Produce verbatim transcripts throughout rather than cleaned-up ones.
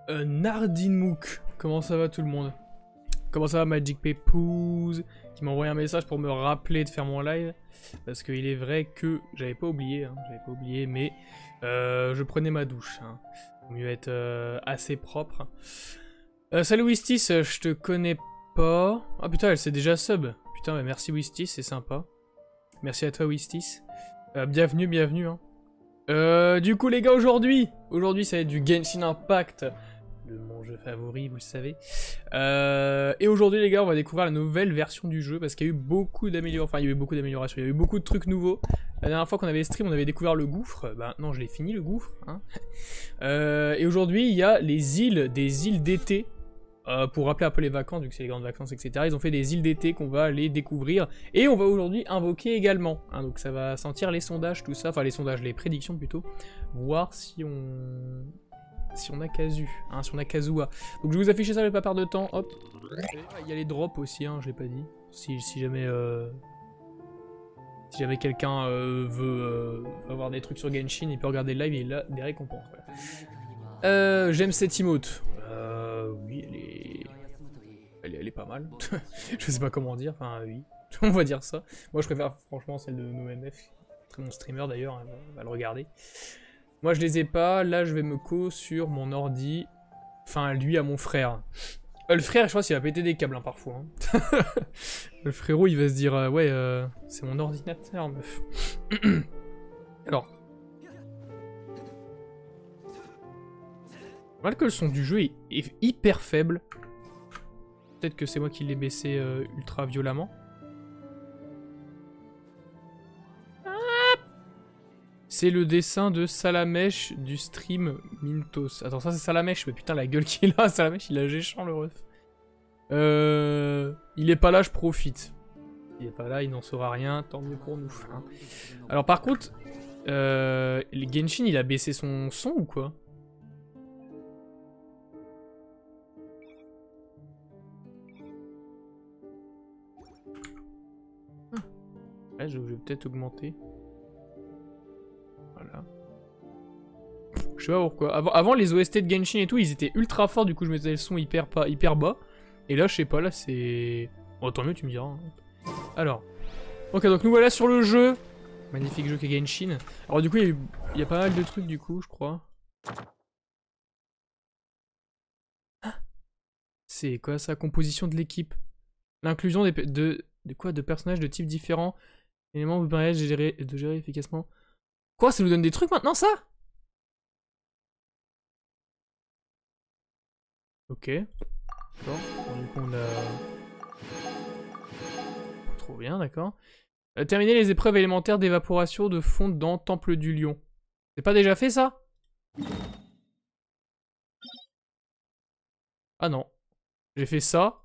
Euh, Nardinmook, comment ça va tout le monde? Comment ça va Magic Pepouz, qui m'a envoyé un message pour me rappeler de faire mon live. Parce qu'il est vrai que j'avais pas oublié, hein, j'avais pas oublié, mais euh, je prenais ma douche. Hein. Faut mieux être euh, assez propre. Euh, salut Wistis, je te connais pas. Ah putain, elle s'est déjà sub. Putain, bah, merci Wistis, c'est sympa. Merci à toi Wistis. Euh, bienvenue, bienvenue. Hein. Euh, du coup les gars, aujourd'hui, aujourd'hui ça va être du Genshin Impact. De mon jeu favori, vous le savez. Euh, et aujourd'hui, les gars, on va découvrir la nouvelle version du jeu parce qu'il y a eu beaucoup d'améliorations. Enfin, il y a eu beaucoup d'améliorations. Il y a eu beaucoup de trucs nouveaux. La dernière fois qu'on avait stream, on avait découvert le gouffre. Bah, non, je l'ai fini le gouffre. Hein. Euh, et aujourd'hui, il y a les îles, des îles d'été. Euh, pour rappeler un peu les vacances, vu que c'est les grandes vacances, et cetera. Ils ont fait des îles d'été qu'on va aller découvrir. Et on va aujourd'hui invoquer également. Hein, donc ça va sentir les sondages, tout ça. Enfin, les sondages, les prédictions plutôt. Voir si on... Si on a Kazu, hein, si on a Kazuha. Donc je vais vous afficher ça, je vais pas perdre de temps, hop. Il y a les drops aussi, hein, je l'ai pas dit. Si, si jamais euh, si jamais quelqu'un euh, veut euh, avoir des trucs sur Genshin, il peut regarder le live et il a des récompenses. Voilà. Euh, J'aime cette emote. Euh, oui, elle est... elle est... Elle est pas mal. Je sais pas comment dire, enfin oui, on va dire ça. Moi je préfère franchement celle de NoMF, très bon streamer d'ailleurs, hein, on va le regarder. Moi je les ai pas, là je vais me co sur mon ordi, enfin lui à mon frère. Euh, le frère je pense qu'il va péter des câbles hein, parfois. Hein. Le frérot il va se dire euh, ouais euh, c'est mon ordinateur meuf. Alors. Voilà que le son du jeu est, est hyper faible. Peut-être que c'est moi qui l'ai baissé euh, ultra violemment. C'est le dessin de Salamèche du stream Mintos. Attends, ça c'est Salamèche, mais putain la gueule qu'il a, Salamèche il a géchant le ref. Euh... Il est pas là, je profite. Il est pas là, il n'en saura rien, tant mieux pour nous. Hein. Alors par contre, euh... le Genshin il a baissé son son ou quoi? ah. Là je vais peut-être augmenter. Voilà. Je sais pas pourquoi. Avant, avant les O S T de Genshin et tout, ils étaient ultra forts, du coup je mettais le son hyper, pas, hyper bas. Et là, je sais pas, là c'est... Oh, tant mieux, tu me diras. Hein. Alors. Ok, donc nous voilà sur le jeu. Magnifique jeu qu'est Genshin. Alors du coup, il y, a eu... il y a pas mal de trucs du coup, je crois. C'est quoi ça? Composition de l'équipe. L'inclusion des... De... de quoi? De personnages de types différents. Éléments vous permettent de gérer... de gérer efficacement. Quoi? Ça nous donne des trucs maintenant, ça? Ok. D'accord. Bon, du coup, on a... Trop bien, d'accord. Euh, terminer les épreuves élémentaires d'évaporation de fonte dans Temple du Lion. C'est pas déjà fait, ça? Ah non. J'ai fait ça.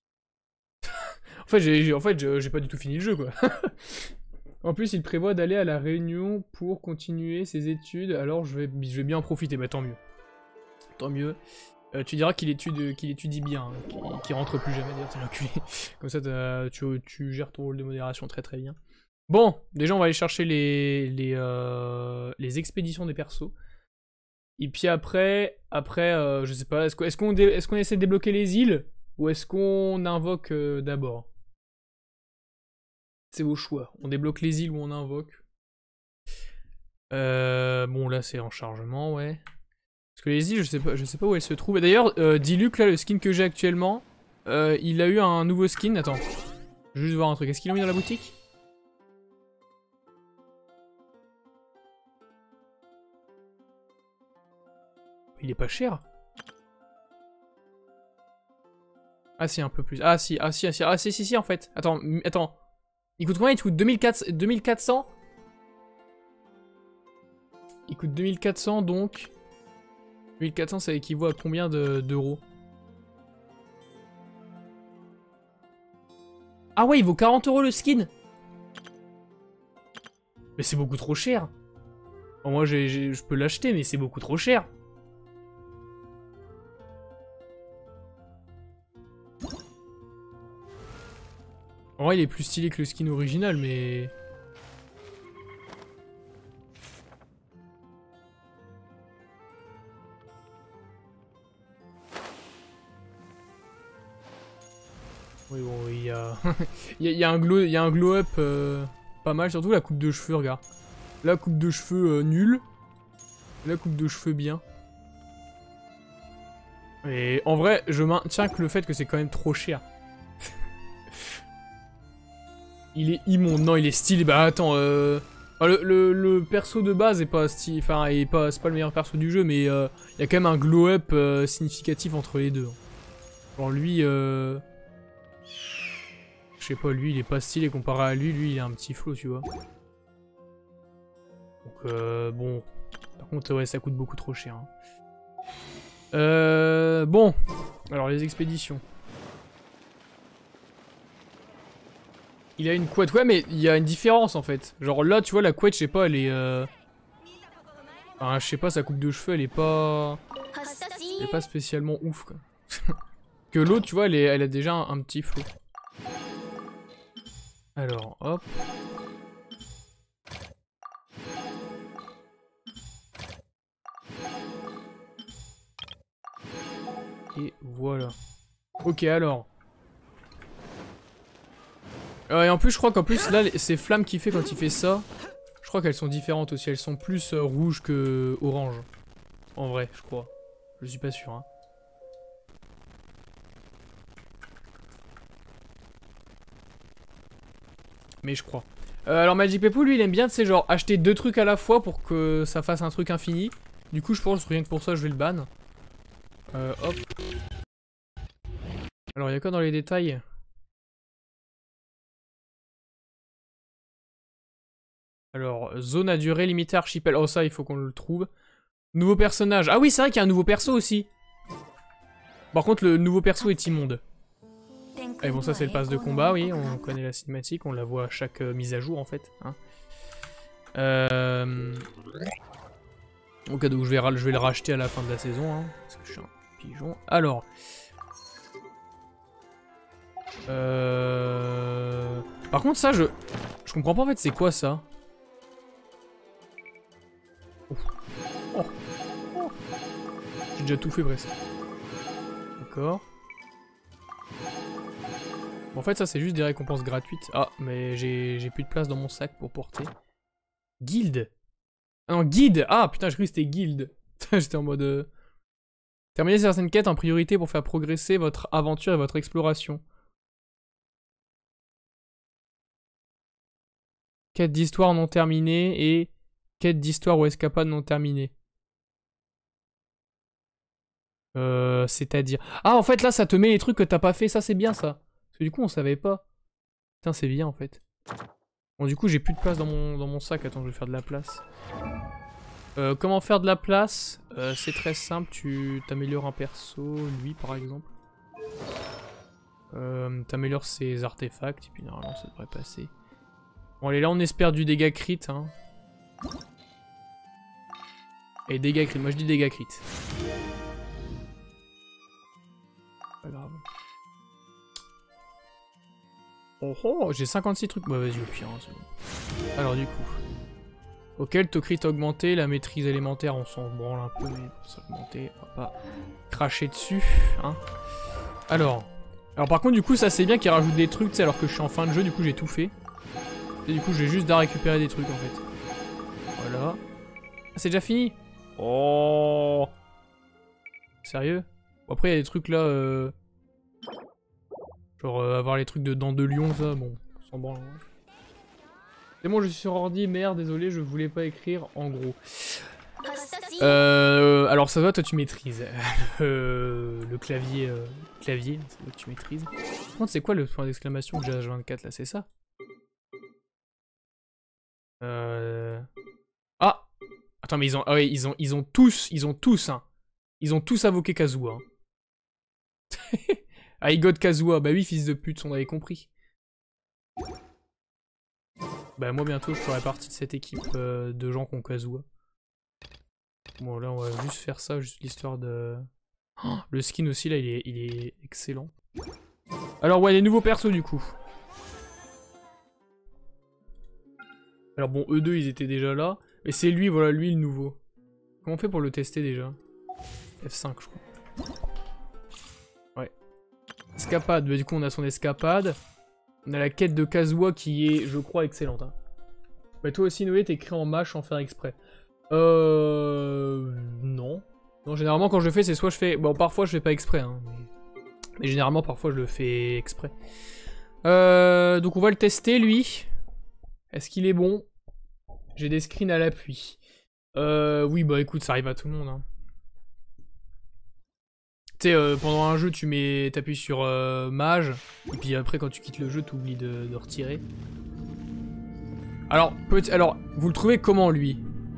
En fait, j'ai en fait, j'ai pas du tout fini le jeu, quoi. En plus, il prévoit d'aller à la Réunion pour continuer ses études, alors je vais, je vais bien en profiter, mais tant mieux. Tant mieux. Euh, tu diras qu'il étudie, qu'il étudie bien, hein, qu'il qu'il rentre plus jamais, d'ailleurs, t'es l'enculé. Comme ça, tu, tu gères ton rôle de modération très très bien. Bon, déjà, on va aller chercher les, les, euh, les expéditions des persos. Et puis après, après, euh, je sais pas, est-ce qu'on est qu'on est qu'on essaie de débloquer les îles ou est-ce qu'on invoque euh, d'abord? C'est vos choix. On débloque les îles ou on invoque. Euh, bon, là, c'est en chargement, ouais. Parce que les îles, je sais pas, je sais pas où elles se trouvent. D'ailleurs, euh, Diluc, là, le skin que j'ai actuellement, euh, il a eu un nouveau skin. Attends, je vais juste voir un truc. Est-ce qu'ils l'ont mis dans la boutique? Il est pas cher. Ah si, un peu plus. Ah si, ah si, ah si, ah si, si, si, en fait. Attends, attends. Il coûte combien? Il coûte deux mille quatre cents. Il coûte deux mille quatre cents, donc... deux mille quatre cents, ça équivaut à combien d'euros? Ah ouais, il vaut quarante euros le skin. Mais c'est beaucoup trop cher. Bon, moi, je peux l'acheter, mais c'est beaucoup trop cher. En vrai, il est plus stylé que le skin original, mais... y a... il, y a il y a un glow, il y a un glow up euh, pas mal, surtout la coupe de cheveux, regarde. La coupe de cheveux euh, nulle. La coupe de cheveux bien. Et en vrai, je maintiens que le fait que c'est quand même trop cher. Il est immonde. Non, il est stylé. Bah attends, euh... enfin, le, le, le perso de base est pas stylé. Enfin, est pas, c'est pas le meilleur perso du jeu, mais il euh, y a quand même un glow-up euh, significatif entre les deux. Genre lui, euh... je sais pas, lui il est pas stylé comparé à lui. Lui il a un petit flow, tu vois. Donc euh, bon. Par contre, ouais, ça coûte beaucoup trop cher. Hein. Euh... Bon. Alors les expéditions. Il a une couette, ouais, mais il y a une différence en fait. Genre là, tu vois, la couette, je sais pas, elle est. Euh... Enfin, je sais pas, sa coupe de cheveux, elle est pas. Elle est pas spécialement ouf, quoi. Que l'autre, tu vois, elle, est... elle a déjà un, un petit flow. Alors, hop. Et voilà. Ok, alors. Euh, et en plus, je crois qu'en plus, là, ces flammes qu'il fait quand il fait ça, je crois qu'elles sont différentes aussi. Elles sont plus euh, rouges que orange. En vrai, je crois. Je suis pas sûr. Hein. Mais je crois. Euh, alors, Magic Peppo, lui, il aime bien, tu sais, genre, acheter deux trucs à la fois pour que ça fasse un truc infini. Du coup, je pense rien que pour ça, je vais le ban. Euh, hop. Alors, il y a quoi dans les détails ? Alors, zone à durée limitée archipel. Oh, ça, il faut qu'on le trouve. Nouveau personnage. Ah oui, c'est vrai qu'il y a un nouveau perso aussi. Par contre, le nouveau perso est immonde. Et bon, ça, c'est le pass de combat, oui. On connaît la cinématique. On la voit à chaque euh, mise à jour, en fait. Hein. Euh... Ok, donc je vais, je vais le racheter à la fin de la saison. Hein, parce que je suis un pigeon. Alors... Euh... Par contre, ça, je... Je comprends pas, en fait, c'est quoi, ça ? Oh. Oh. Oh. J'ai déjà tout fait presque. D'accord. Bon, en fait, ça, c'est juste des récompenses gratuites. Ah, mais j'ai plus de place dans mon sac pour porter. Guild. Ah non, guide. Ah, putain, je cru que c'était guild. J'étais en mode... Euh... Terminez certaines quêtes en priorité pour faire progresser votre aventure et votre exploration. Quête d'histoire non terminée et... Quête d'histoire ou escapade non terminée. Euh, c'est-à-dire... Ah, en fait, là, ça te met les trucs que t'as pas fait. Ça, c'est bien, ça. Parce que du coup, on savait pas. Putain, c'est bien, en fait. Bon, du coup, j'ai plus de place dans mon, dans mon sac. Attends, je vais faire de la place. Euh, comment faire de la place? euh, C'est très simple. Tu t'améliores un perso. Lui, par exemple. Euh, T'améliores ses artefacts. Et puis, normalement, ça devrait passer. Bon, allez, là, on espère du dégât crit. Hein. Et dégâts crit. Moi, je dis dégâts crit. Pas grave. Oh oh, j'ai cinquante-six trucs. Bah vas-y au pire, hein, c'est bon. Alors du coup. Ok, le taux crit augmenté, la maîtrise élémentaire, on s'en branle un peu, mais ça augmenté, on va pas cracher dessus, hein. Alors. Alors par contre du coup ça c'est bien qu'il rajoute des trucs, tu sais, alors que je suis en fin de jeu, du coup j'ai tout fait. Et du coup j'ai juste à récupérer des trucs en fait. Voilà. Ah c'est déjà fini? Oh. Sérieux? Bon, après il y a des trucs là... Euh... Genre euh, avoir les trucs de dents de lion, ça, bon, sans branle. C'est bon, je suis sur ordi, merde, désolé, je voulais pas écrire en gros. Euh, alors ça va, toi tu maîtrises. euh, le clavier, euh, clavier, c'est toi que tu maîtrises. Par contre, c'est quoi le point d'exclamation que j'ai à H vingt-quatre là, c'est ça? Euh... Ah! Attends, mais ils ont, ah ouais, ils ont, ils ont tous, ils ont tous, hein. Ils ont tous invoqué Kazuha. Hein. I got Kazuha, bah oui, fils de pute, on avait compris. Bah moi bientôt je ferai partie de cette équipe euh, de gens qui ont Kazuha. Bon là on va juste faire ça, juste l'histoire de... Oh, le skin aussi là il est, il est excellent. Alors ouais les nouveaux persos du coup. Alors bon eux deux ils étaient déjà là. Et c'est lui, voilà lui le nouveau. Comment on fait pour le tester déjà? F cinq je crois. Ouais. Escapade, bah du coup on a son escapade. On a la quête de Kazuha qui est, je crois, excellente. Hein. Bah, toi aussi, Noé, t'écris en mâche sans faire exprès. Euh... Non. Non, généralement, quand je le fais, c'est soit je fais... Bon, parfois, je fais pas exprès. Hein, mais... mais généralement, parfois, je le fais exprès. Euh... Donc, on va le tester, lui. Est-ce qu'il est bon? J'ai des screens à l'appui. Euh... Oui, bah, écoute, ça arrive à tout le monde. Hein. Tu sais, euh, pendant un jeu, tu mets, t'appuies sur euh, mage, et puis après, quand tu quittes le jeu, tu oublies de, de retirer. Alors, petit, alors, vous le trouvez comment, lui?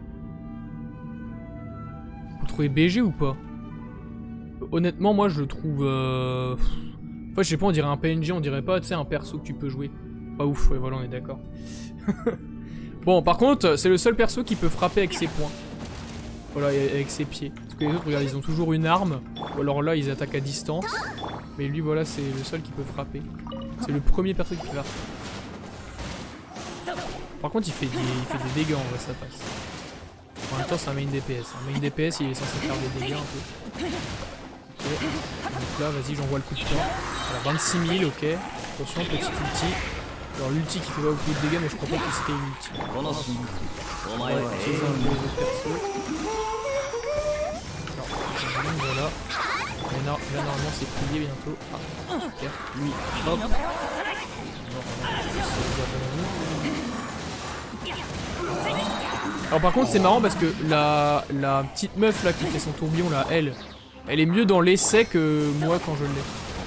Vous le trouvez B G ou pas? Honnêtement, moi, je le trouve... Euh... Enfin, je sais pas, on dirait un P N G, on dirait pas, tu sais, un perso que tu peux jouer. Pas ouf, ouais, voilà, on est d'accord. Bon, par contre, c'est le seul perso qui peut frapper avec ses poings. Voilà, avec ses pieds. Parce que les autres, regarde, ils ont toujours une arme. Ou alors là, ils attaquent à distance. Mais lui, voilà, c'est le seul qui peut frapper. C'est le premier perso qui peut faire ça. Par contre, il fait des, il fait des dégâts, en vrai, ça passe. En même temps, c'est un main D P S. Un main D P S, il est censé faire des dégâts un peu. Ok. Donc là, vas-y, j'envoie le coup de poing. Alors, vingt-six mille, ok. Attention, petit ulti. Alors, l'ulti qui fait pas beaucoup de dégâts, mais je crois pas que c'était une ulti. Ouais, utiliser un peu les persos. Alors, voilà. Mais là, là, normalement, c'est plié bientôt. Ah, super. Lui, hop. Alors, par contre, c'est marrant parce que la, la petite meuf là qui fait son tourbillon là, elle, elle est mieux dans l'essai que moi quand je l'ai.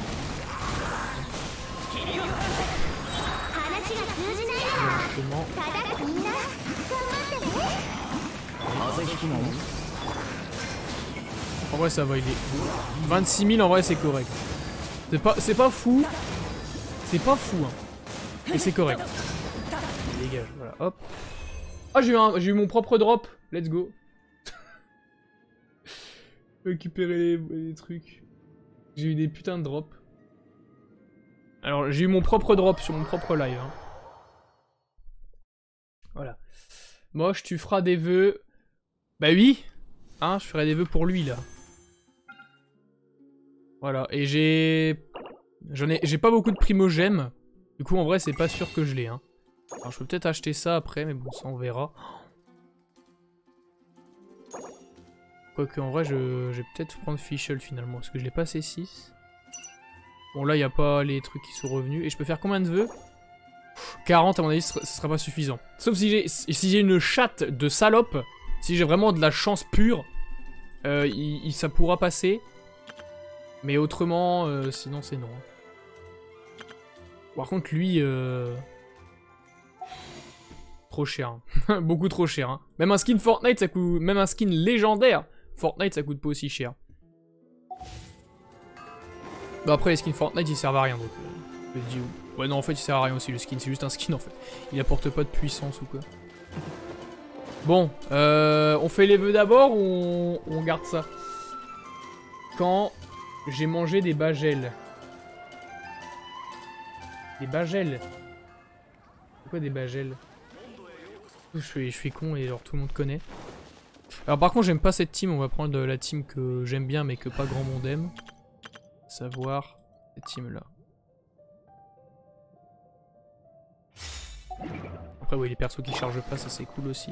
En vrai ça va, il est vingt-six mille, en vrai c'est correct. C'est pas, c'est pas fou. C'est pas fou hein. Mais c'est correct. Il dégage, voilà, hop. Ah j'ai eu, un, j'ai eu mon propre drop. Let's go. Récupérer les, les trucs. J'ai eu des putains de drops. Alors j'ai eu mon propre drop sur mon propre live. Hein. Voilà. Moche, tu feras des vœux. Bah oui. Hein, je ferai des vœux pour lui là. Voilà. Et j'ai... J'en ai... J'ai pas beaucoup de primogèmes. Du coup en vrai c'est pas sûr que je l'ai. Hein. Alors je peux peut-être acheter ça après, mais bon ça on verra. Quoique en vrai je, je vais peut-être prendre Fischl finalement, parce que je l'ai passé six. Bon là il n'y a pas les trucs qui sont revenus. Et je peux faire combien de vœux? quarante à mon avis ce sera, ce sera pas suffisant. Sauf si j'ai si j'ai une chatte de salope, si j'ai vraiment de la chance pure, euh, il, il, ça pourra passer. Mais autrement, euh, sinon c'est non. Par contre lui... Euh... Trop cher. Hein. Beaucoup trop cher. Hein. Même un skin Fortnite, ça coûte... Même un skin légendaire, Fortnite, ça coûte pas aussi cher. Bon, après, les skins Fortnite, ils servent à rien. Donc, euh, je dis... Ouais, non, en fait, il sert à rien aussi, le skin. C'est juste un skin, en fait. Il apporte pas de puissance ou quoi. Bon, euh, on fait les vœux d'abord ou on... on garde ça? Quand j'ai mangé des bagels. Des bagels? C'est quoi des bagels? Je suis, je suis con et genre tout le monde connaît. Alors par contre j'aime pas cette team, on va prendre la team que j'aime bien mais que pas grand monde aime. Savoir cette team là. Après oui les persos qui chargent pas ça c'est cool aussi.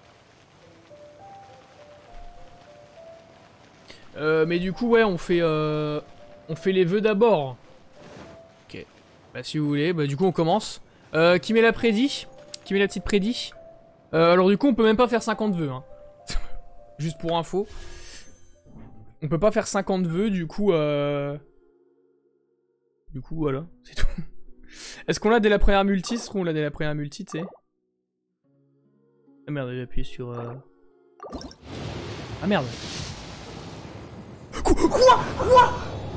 Euh, mais du coup ouais on fait euh, on fait les vœux d'abord. Ok. Bah si vous voulez, bah du coup on commence. Euh, qui met la prédit? Qui met la petite prédit? Euh, alors du coup on peut même pas faire cinquante vœux hein. Juste pour info. On peut pas faire cinquante vœux du coup euh... Du coup voilà, c'est tout. Est-ce qu'on l'a dès la première multi? Est-ce qu'on l'a dès la première multi tu sais? Ah merde j'ai appuyé sur... Euh... Ah merde. Quoi? Quoi? Quoi?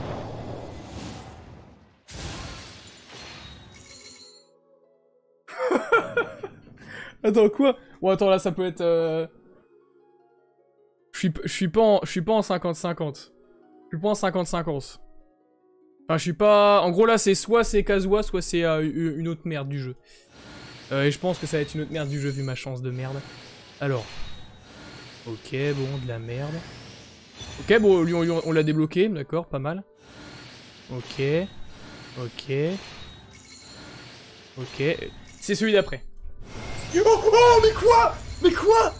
Attends, quoi? Bon, attends, là, ça peut être... Euh... Je suis, je suis pas en, je suis pas en cinquante cinquante. Je suis pas en cinquante cinquante. Enfin, je suis pas... En gros, là, c'est soit c'est Kazuha, soit c'est euh, une autre merde du jeu. Euh, et je pense que ça va être une autre merde du jeu, vu ma chance de merde. Alors. Ok, bon, de la merde. Ok, bon, lui, on, on l'a débloqué, d'accord, pas mal. Ok. Ok. Ok. C'est celui d'après. Oh, oh, mais quoi? Mais quoi?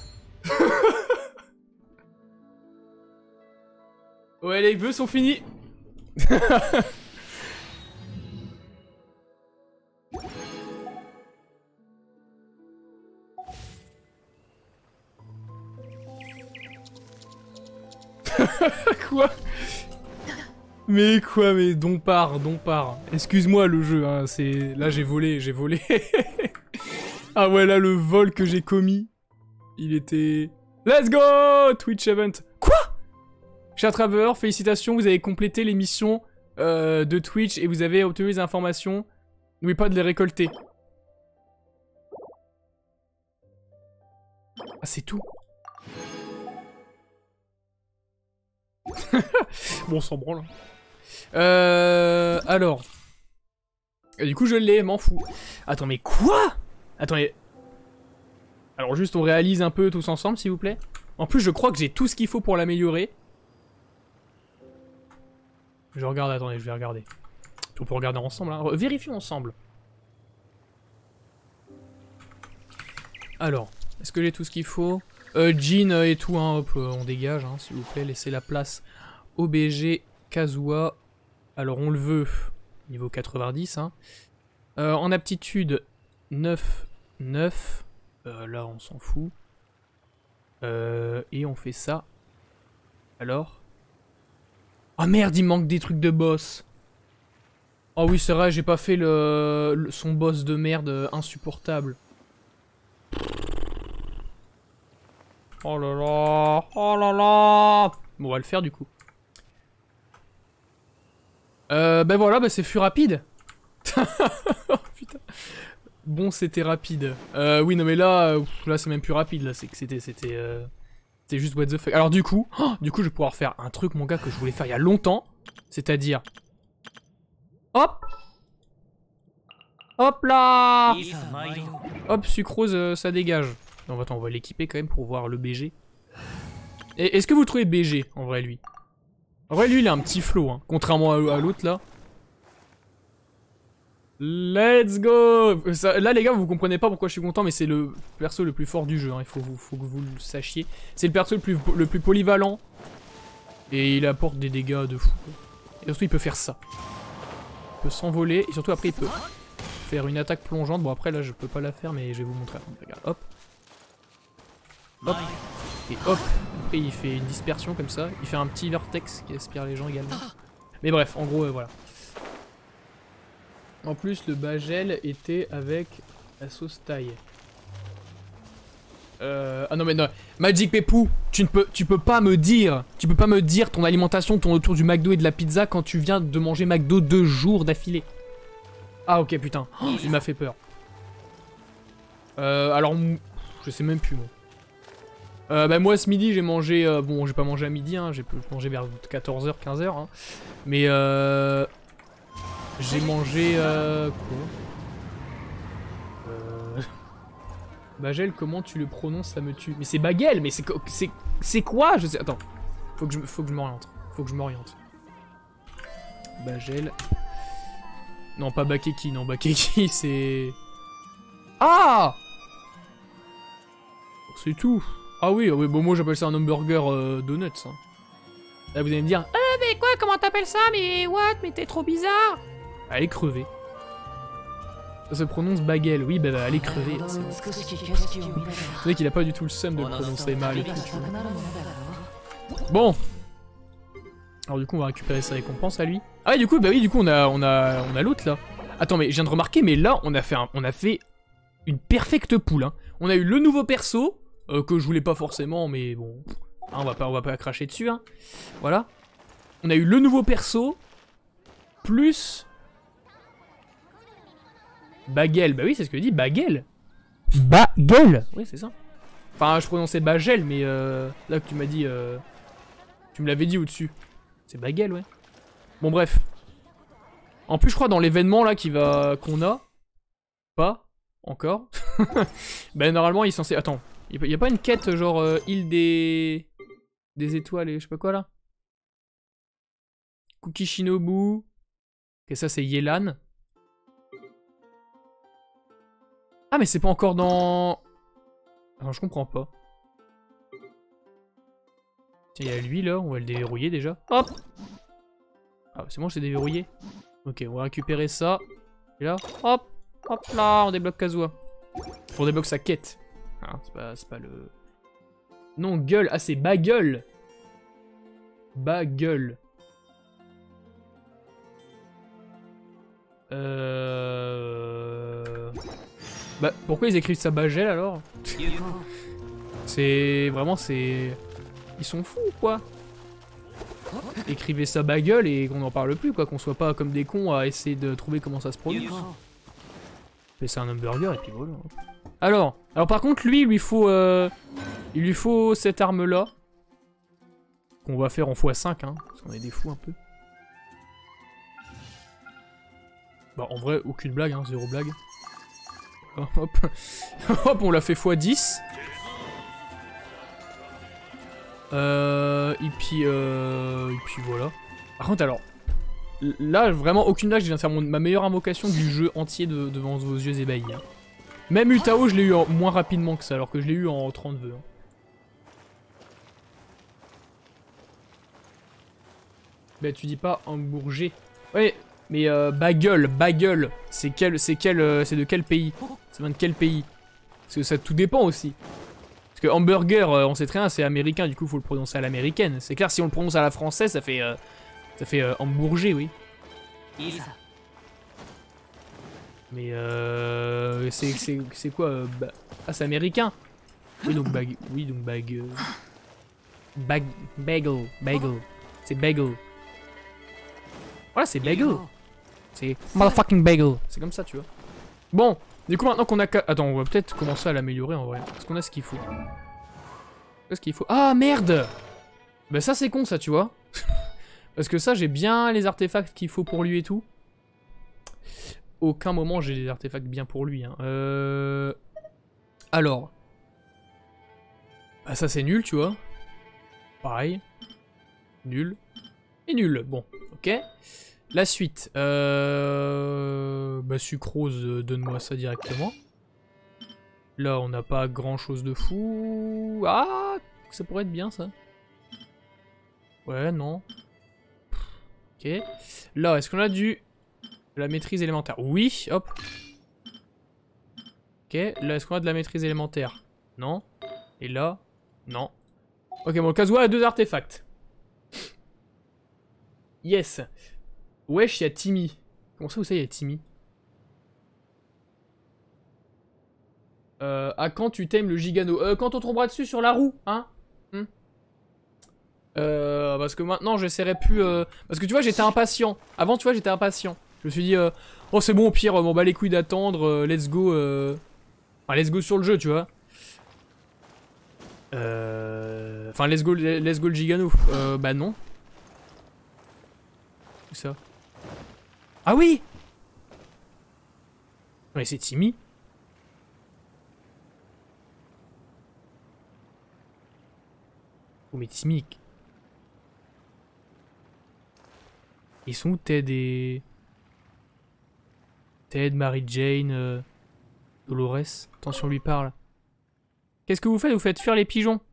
Ouais, les vœux sont finis. Quoi? Mais quoi, mais don part, don part. Excuse-moi le jeu, hein, c'est... Là j'ai volé, j'ai volé. Ah ouais, là le vol que j'ai commis, il était... Let's go! Twitch event. Quoi? Cher Traveler, félicitations, vous avez complété les missions euh, de Twitch et vous avez obtenu les informations. N'oubliez pas de les récolter. Ah, c'est tout. Bon, on s'en branle. Euh... Alors... Et du coup, je l'ai, m'en fous. Attends, mais quoi? Attendez. Alors juste, on réalise un peu tous ensemble, s'il vous plaît. En plus, je crois que j'ai tout ce qu'il faut pour l'améliorer. Je regarde, attendez, je vais regarder. On peut regarder ensemble, hein. Vérifions ensemble. Alors, est-ce que j'ai tout ce qu'il faut? euh, Jean et tout, hein, hop, on dégage, hein, s'il vous plaît. Laissez la place au B G Kazuha. Alors, on le veut, niveau quatre-vingt-dix, hein. Euh, en aptitude, neuf, neuf. Euh, là, on s'en fout. Euh, et on fait ça. Alors? Ah merde, il manque des trucs de boss. Oh oui, c'est vrai, j'ai pas fait le, le son boss de merde insupportable. Oh là là, oh là là. Bon, on va le faire du coup. Euh, ben voilà, bah c'est fut rapide. Oh, putain. Bon, c'était rapide. Euh, oui, non mais là, euh, là c'est même plus rapide, là, c'est que c'était, c'était, euh, c'était juste what the fuck. Alors du coup, oh, du coup, je vais pouvoir faire un truc, mon gars, que je voulais faire il y a longtemps, c'est-à-dire, hop, hop là, hop, sucrose, euh, ça dégage. Non, attends, on va l'équiper quand même pour voir le B G. Et est-ce que vous le trouvez B G en vrai, lui? En vrai, lui, il a un petit flow, hein, contrairement à, à l'autre là. Let's go! Ça, là les gars, vous comprenez pas pourquoi je suis content, mais c'est le perso le plus fort du jeu, hein. Il faut, faut que vous le sachiez. C'est le perso le plus, le plus polyvalent. Et il apporte des dégâts de fou. Et surtout il peut faire ça. Il peut s'envoler, et surtout après il peut faire une attaque plongeante. Bon après là je peux pas la faire, mais je vais vous montrer. Regarde, hop. Hop. Et hop. Après il fait une dispersion comme ça. Il fait un petit vortex qui aspire les gens également. Mais bref, en gros, euh, voilà. En plus, le bagel était avec la sauce taille. Euh... Ah non mais non, Magic Pepou, tu ne peux, tu peux pas me dire, tu peux pas me dire ton alimentation tourne autour du McDo et de la pizza quand tu viens de manger McDo deux jours d'affilée. Ah ok putain, oh, il m'a fait peur. Euh, alors, je sais même plus moi. Euh, bah moi ce midi j'ai mangé, euh, bon j'ai pas mangé à midi, hein, j'ai mangé vers quatorze heures, quinze heures, hein, mais euh... j'ai mangé euh... quoi euh... Bagel, comment tu le prononces, ça me tue. Mais c'est Bagel, mais c'est c'est quoi? Je sais. Attends, faut que je faut que je m'oriente. Faut que je m'oriente. Bagel. Non, pas Bakeki, non Bakeki c'est. Ah! C'est tout. Ah oui, oui, bon moi j'appelle ça un hamburger euh, donuts. Hein. Là vous allez me dire, ah mais quoi, comment t'appelles ça? Mais what? Mais t'es trop bizarre. Allez crever. Ça se prononce Bagel, oui, bah, bah allez crever. C'est vrai qu'il a pas du tout le seum de le prononcer mal et tout, tu vois. Bon. Alors du coup on va récupérer sa récompense à lui. Ah ouais, du coup, bah oui, du coup on a on a on a l'autre là. Attends, mais je viens de remarquer, mais là on a fait un, on a fait une perfecte poule. Hein. On a eu le nouveau perso euh, que je voulais pas forcément, mais bon, hein, on va pas on va pas cracher dessus. Hein. Voilà. On a eu le nouveau perso plus Bagel, bah oui, c'est ce que je dis, Bagel. Bagel. Oui, c'est ça. Enfin, je prononçais Bagel, mais euh, là que tu m'as dit, euh, tu me l'avais dit au-dessus. C'est Bagel, ouais. Bon, bref. En plus, je crois dans l'événement là qui va qu'on a, pas encore. Ben normalement, il est censé. Attends, il y a pas une quête genre euh, île des des étoiles et je sais pas quoi là. Cookie Shinobu. Et ça, c'est Yelan. Ah, mais c'est pas encore dans... Alors, je comprends pas. Tiens, il y a lui, là. On va le déverrouiller, déjà. Hop. Ah, c'est bon, c'est déverrouillé. Ok, on va récupérer ça. Et là, hop. Hop là, on débloque Kazuha. On débloque sa quête. Ah, c'est pas, c'est pas le... Non, gueule. Ah, c'est Bagueule. Bagueule. Euh... Bah, pourquoi ils écrivent ça Bagel alors? C'est... Vraiment, c'est... Ils sont fous, quoi. Écrivez ça Bagueule et qu'on n'en parle plus, quoi. Qu'on soit pas comme des cons à essayer de trouver comment ça se prononce. Fais ça un hamburger et puis voilà. Alors, alors par contre, lui, il lui faut... Euh... Il lui faut cette arme-là. Qu'on va faire en fois cinq, hein. Parce qu'on est des fous un peu. Bah, en vrai, aucune blague, hein. Zéro blague. Hop. Hop, on l'a fait fois dix. Euh, et puis, euh, et puis voilà. Par contre, alors, là, vraiment, aucune blague, je viens de faire mon, ma meilleure invocation du jeu entier de, devant vos yeux ébahis. Hein. Même Utao, je l'ai eu en, moins rapidement que ça, alors que je l'ai eu en trente vœux. Hein. Bah, tu dis pas Hambourger. Ouais, mais euh, Bagueule, Bagueule, c'est quel, c'est quel, euh, c'est de quel pays? Ça vient de quel pays? Parce que ça tout dépend aussi. Parce que hamburger, euh, on sait très bien, c'est américain, du coup faut le prononcer à l'américaine. C'est clair, si on le prononce à la française, ça fait, euh, ça fait euh, Hambourger, oui. Mais euh, c'est, c'est, c'est quoi euh, bah, ah, c'est américain. Oui, donc bag, oui, donc bag, euh, bag, bagel, bagel, c'est bagel. Voilà, c'est bagel. C'est motherfucking bagel. C'est comme ça, tu vois. Bon, du coup, maintenant qu'on a... Attends, on va peut-être commencer à l'améliorer, en vrai. Parce qu'on a ce qu'il faut. Qu'est-ce qu'il faut? Ah, merde! Bah ça, c'est con, ça, tu vois. Parce que ça, j'ai bien les artefacts qu'il faut pour lui et tout. Aucun moment, j'ai les artefacts bien pour lui. Hein. Euh... Alors. Bah ça, c'est nul, tu vois. Pareil. Nul. Et nul. Bon, ok. La suite. Euh... Bah, sucrose, euh, donne-moi ça directement. Là, on n'a pas grand-chose de fou. Ah, ça pourrait être bien, ça. Ouais, non. Ok. Là, est-ce qu'on a du... la maîtrise élémentaire? Oui, hop. Ok, là, est-ce qu'on a de la maîtrise élémentaire? Non. Et là? Non. Ok, bon, le Kazuha a deux artefacts. Yes. Wesh, il y a Timmy. Comment ça, vous savez, il y a Timmy? Euh, à quand tu t'aimes le Gigano? Euh, quand on tombera dessus sur la roue, hein? hmm euh, parce que maintenant, j'essaierai plus... Euh... Parce que tu vois, j'étais impatient. Avant, tu vois, j'étais impatient. Je me suis dit, euh, oh, c'est bon, au pire, m'en bat les couilles d'attendre. Euh, let's go... Euh... Enfin, let's go sur le jeu, tu vois. Euh... Enfin, let's go, let's go le Gigano. Euh, bah non. Où ça? Ah oui! Ouais, c'est Timmy. Oh, mais Timmy... Ils sont où Ted et... Ted, Mary Jane, euh... Dolores? Attention, lui parle. Qu'est-ce que vous faites? Vous faites fuir les pigeons?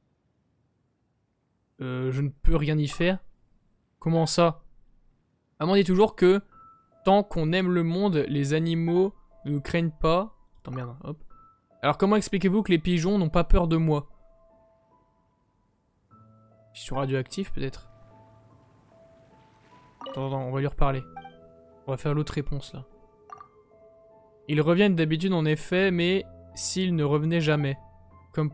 Euh, je ne peux rien y faire. Comment ça? Maman dit toujours que tant qu'on aime le monde, les animaux ne nous craignent pas. Attends, merde, hop. Alors comment expliquez-vous que les pigeons n'ont pas peur de moi? Ils sont radioactifs peut-être? Attends, attends, on va lui reparler. On va faire l'autre réponse là. Ils reviennent d'habitude en effet, mais s'ils ne revenaient jamais. Comme...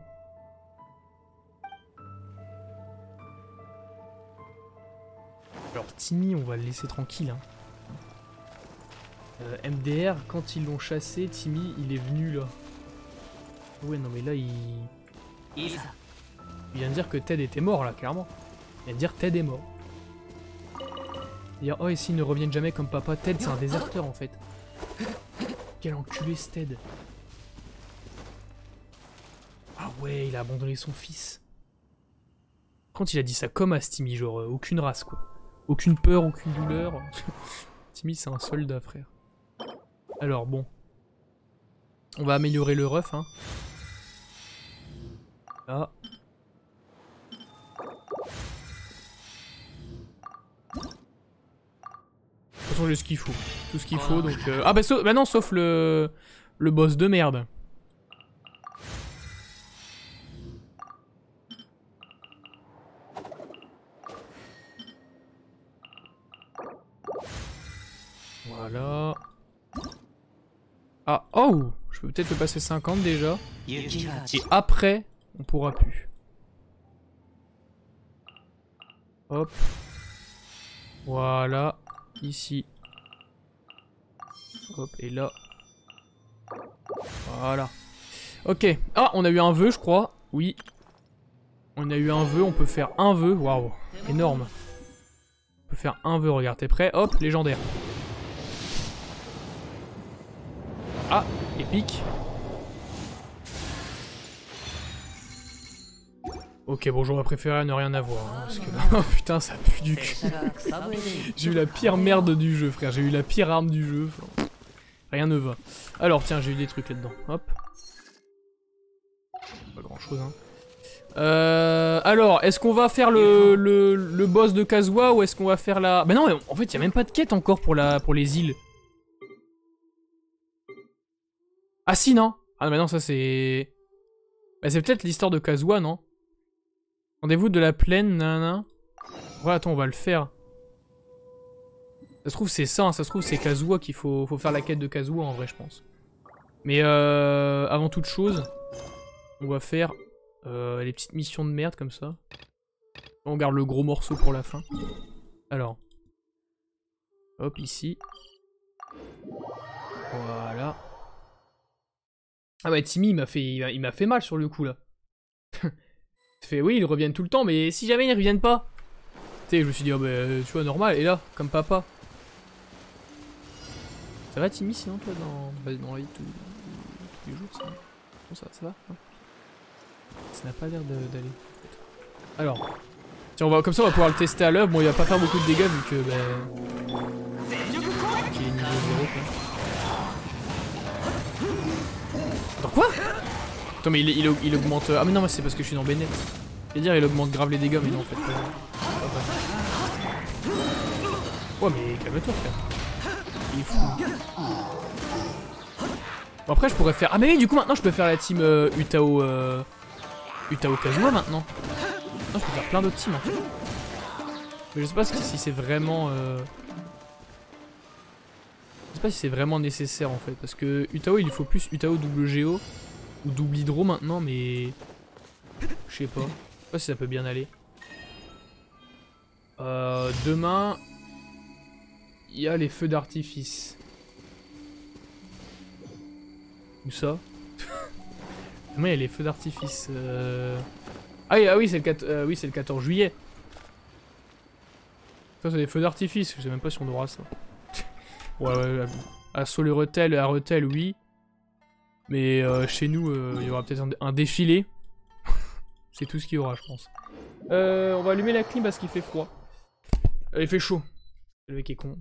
Alors Timmy, on va le laisser tranquille. Hein. Euh, M D R, quand ils l'ont chassé, Timmy, il est venu là. Ouais, non mais là, il... Il vient de dire que Ted était mort là, clairement. Il vient de dire Ted est mort. Dire, oh, et s'ils ne reviennent jamais comme papa, Ted c'est un déserteur en fait. Quel enculé ce Ted. Ah ouais, il a abandonné son fils. Quand il a dit ça comme à Timmy, genre euh, aucune race quoi. Aucune peur, aucune douleur. Timmy c'est un soldat frère. Alors bon. On va améliorer le ref. Hein. Là. De toute façon, j'ai ce qu'il faut. Tout ce qu'il faut, donc... Euh... Ah bah, sauf... bah non, sauf le... le boss de merde. Voilà. Ah, oh! Je peux peut-être le passer cinquante déjà. Et après, on pourra plus. Hop. Voilà. Ici. Hop, et là. Voilà. Ok. Ah, on a eu un vœu, je crois. Oui. On a eu un vœu, on peut faire un vœu. Waouh. Énorme. On peut faire un vœu, regarde, t'es prêt? Hop, légendaire. Ah, épique. Ok, bon, j'aurais préféré ne rien avoir. Hein, parce que là, oh putain, ça pue du cul. J'ai eu la pire merde du jeu, frère. J'ai eu la pire arme du jeu. Enfin, rien ne va. Alors, tiens, j'ai eu des trucs là-dedans. Hop. Pas grand-chose, hein. Euh, alors, est-ce qu'on va faire le, le, le boss de Kazuha ou est-ce qu'on va faire la... Bah non, en fait, il n'y a même pas de quête encore pour, la, pour les îles. Ah si, non. Ah bah non, ça c'est... Bah c'est peut-être l'histoire de Kazuha, non? Rendez-vous de la plaine, nanana. Ouais, attends, on va le faire. Ça se trouve, c'est ça, hein. Ça se trouve, c'est Kazuha qu'il faut, faut faire la quête de Kazuha, en vrai, je pense. Mais euh, avant toute chose, on va faire euh, les petites missions de merde, comme ça. On garde le gros morceau pour la fin. Alors. Hop, ici. Voilà. Ah bah Timmy, il m'a fait, il m'a fait mal sur le coup, là. Fait, oui, ils reviennent tout le temps, mais si jamais ils reviennent pas. Tu sais, je me suis dit, oh bah, tu vois, normal, et là, comme papa. Ça va Timmy, sinon, toi, dans, bah, dans la vie tous, tous les jours, ça, bon, ça, ça va hein. Ça n'a pas l'air d'aller. Alors, tiens, on va, comme ça, on va pouvoir le tester à l'œuvre. Bon, il va pas faire beaucoup de dégâts, vu que, bah... qu'il est niveau zéro, quoi. Attends, quoi? Attends, mais il, il, il augmente... Ah mais non, c'est parce que je suis dans Bennett. Je veux dire, il augmente grave les dégâts, mais non, en fait... Euh... Ouais, mais calme-toi, frère. Il est fou. Bon, après, je pourrais faire... Ah mais oui, du coup, maintenant, je peux faire la team euh, Utao... Euh... Utao Kazuha, maintenant. Non, je peux faire plein d'autres teams, en fait. Mais je sais pas si c'est vraiment... Euh... Je sais pas si c'est vraiment nécessaire, en fait. Parce que Utao, il lui faut plus Utao double Géo. Ou double hydro maintenant, mais... Je sais pas. Je sais pas si ça peut bien aller. Euh, demain... Il y a les feux d'artifice. Où ça? Demain, il y a les feux d'artifice. Euh... Ah, oui, ah oui, c'est le, euh, oui, le quatorze juillet. Ça, c'est des feux d'artifice. Je sais même pas si on aura ça. Ouais, ouais, à Soleretel et à Retel, oui. Mais euh, chez nous, euh, il y aura peut-être un, un défilé. C'est tout ce qu'il y aura, je pense. Euh, on va allumer la clim parce qu'il fait froid. Euh, il fait chaud. Le mec est con.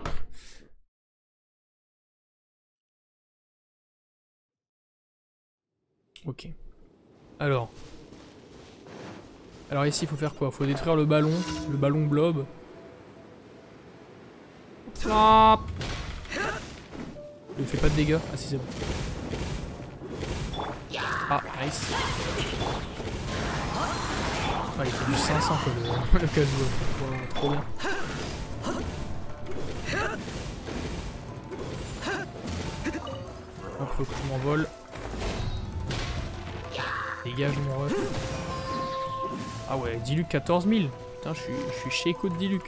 Ok. Alors. Alors ici, il faut faire quoi? Il faut détruire le ballon. Le ballon blob. Hop. Il fait pas de dégâts. Ah si, c'est bon. Ah, nice. Ah, il fait du cinq cents quoi, le, le Kazuha. Wow, trop bien. Hop, faut que je m'envole. Dégage mon ref. Ah ouais, Diluc quatorze mille. Putain, je suis, je suis chez Echo de Diluc.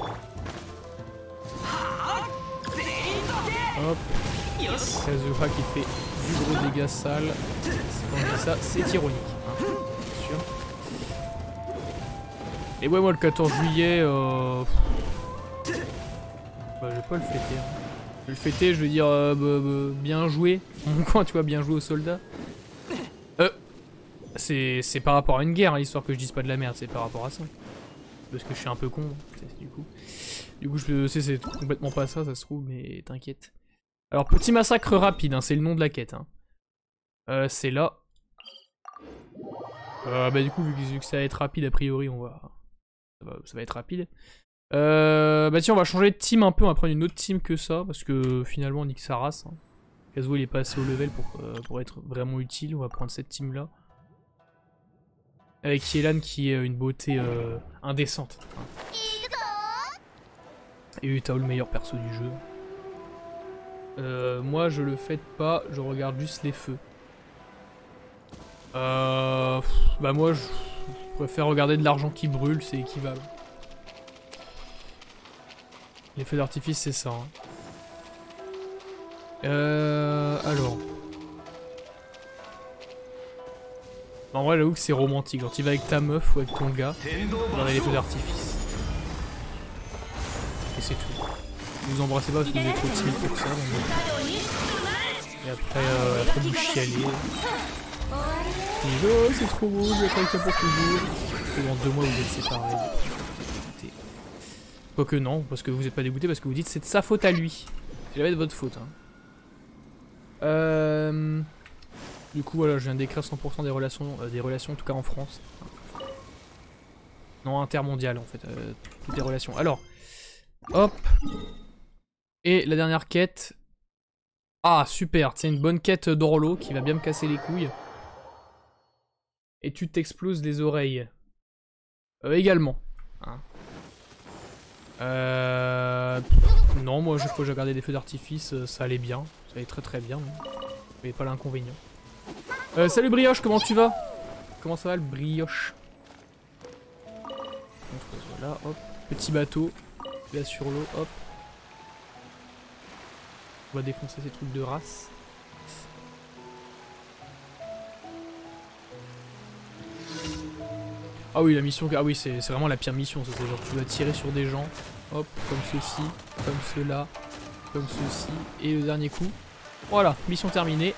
Hop. Kazuha qui fait du gros dégâts sales. Quand je dis ça, c'est ironique. Hein, bien sûr. Et ouais, moi le quatorze juillet, euh... bah, je vais pas le fêter. Hein. Je vais le fêter, je veux dire euh, bah, bah, bien joué. Mon coin, tu vois, bien joué aux soldats. Euh, c'est par rapport à une guerre, hein, histoire que je dise pas de la merde, c'est par rapport à ça. Parce que je suis un peu con, du coup. Du coup, je sais, c'est complètement pas ça, ça se trouve, mais t'inquiète. Alors, petit massacre rapide, hein, c'est le nom de la quête. Hein. Euh, c'est là. Euh, bah du coup, vu que, vu que ça va être rapide, a priori, on va... Ça va, ça va être rapide. Euh, bah tiens, on va changer de team un peu, on va prendre une autre team que ça, parce que finalement, on nique sa race. Hein. Kazuo, il est pas assez haut level pour, euh, pour être vraiment utile, on va prendre cette team-là. Avec Yelan qui est une beauté euh, indécente. Hein. Et Utao, le meilleur perso du jeu. Euh, moi, je le fais pas, je regarde juste les feux. Euh, bah moi, je préfère regarder de l'argent qui brûle, c'est équivalent. Les feux d'artifice, c'est ça. Hein. Euh, alors. En vrai, j'avoue que c'est romantique. Quand tu vas avec ta meuf ou avec ton gars, regarder les feux d'artifice. Et c'est tout. Vous embrassez pas parce que vous êtes trop timide pour ça. Donc... Et après, euh, après vous chialez. Et oh, c'est trop beau, je vais être avec toi pour toujours. Et dans deux mois, vous êtes séparés. Quoique non, parce que vous n'êtes pas dégoûté, parce que vous dites c'est de sa faute à lui. C'est jamais de votre faute. Hein. Euh... Du coup, voilà, je viens d'écrire cent pour cent des relations, euh, des relations, en tout cas en France. Non, intermondial en fait, euh, toutes les relations. Alors, hop. Et la dernière quête. Ah, super, c'est une bonne quête d'Orlo qui va bien me casser les couilles. Et tu t'exploses les oreilles. Euh, également. Hein. Euh... Non, moi, je crois que j'ai regardé des feux d'artifice, ça allait bien. Ça allait très très bien. Mais pas l'inconvénient. Euh, salut Brioche, comment tu vas? Comment ça va le Brioche? Voilà, hop. Petit bateau. Là sur l'eau, hop. On va défoncer ces trucs de race. Ah oui, la mission, ah oui, c'est vraiment la pire mission, c'est genre tu dois tirer sur des gens, hop, comme ceci, comme cela, comme ceci, et le dernier coup, voilà, mission terminée.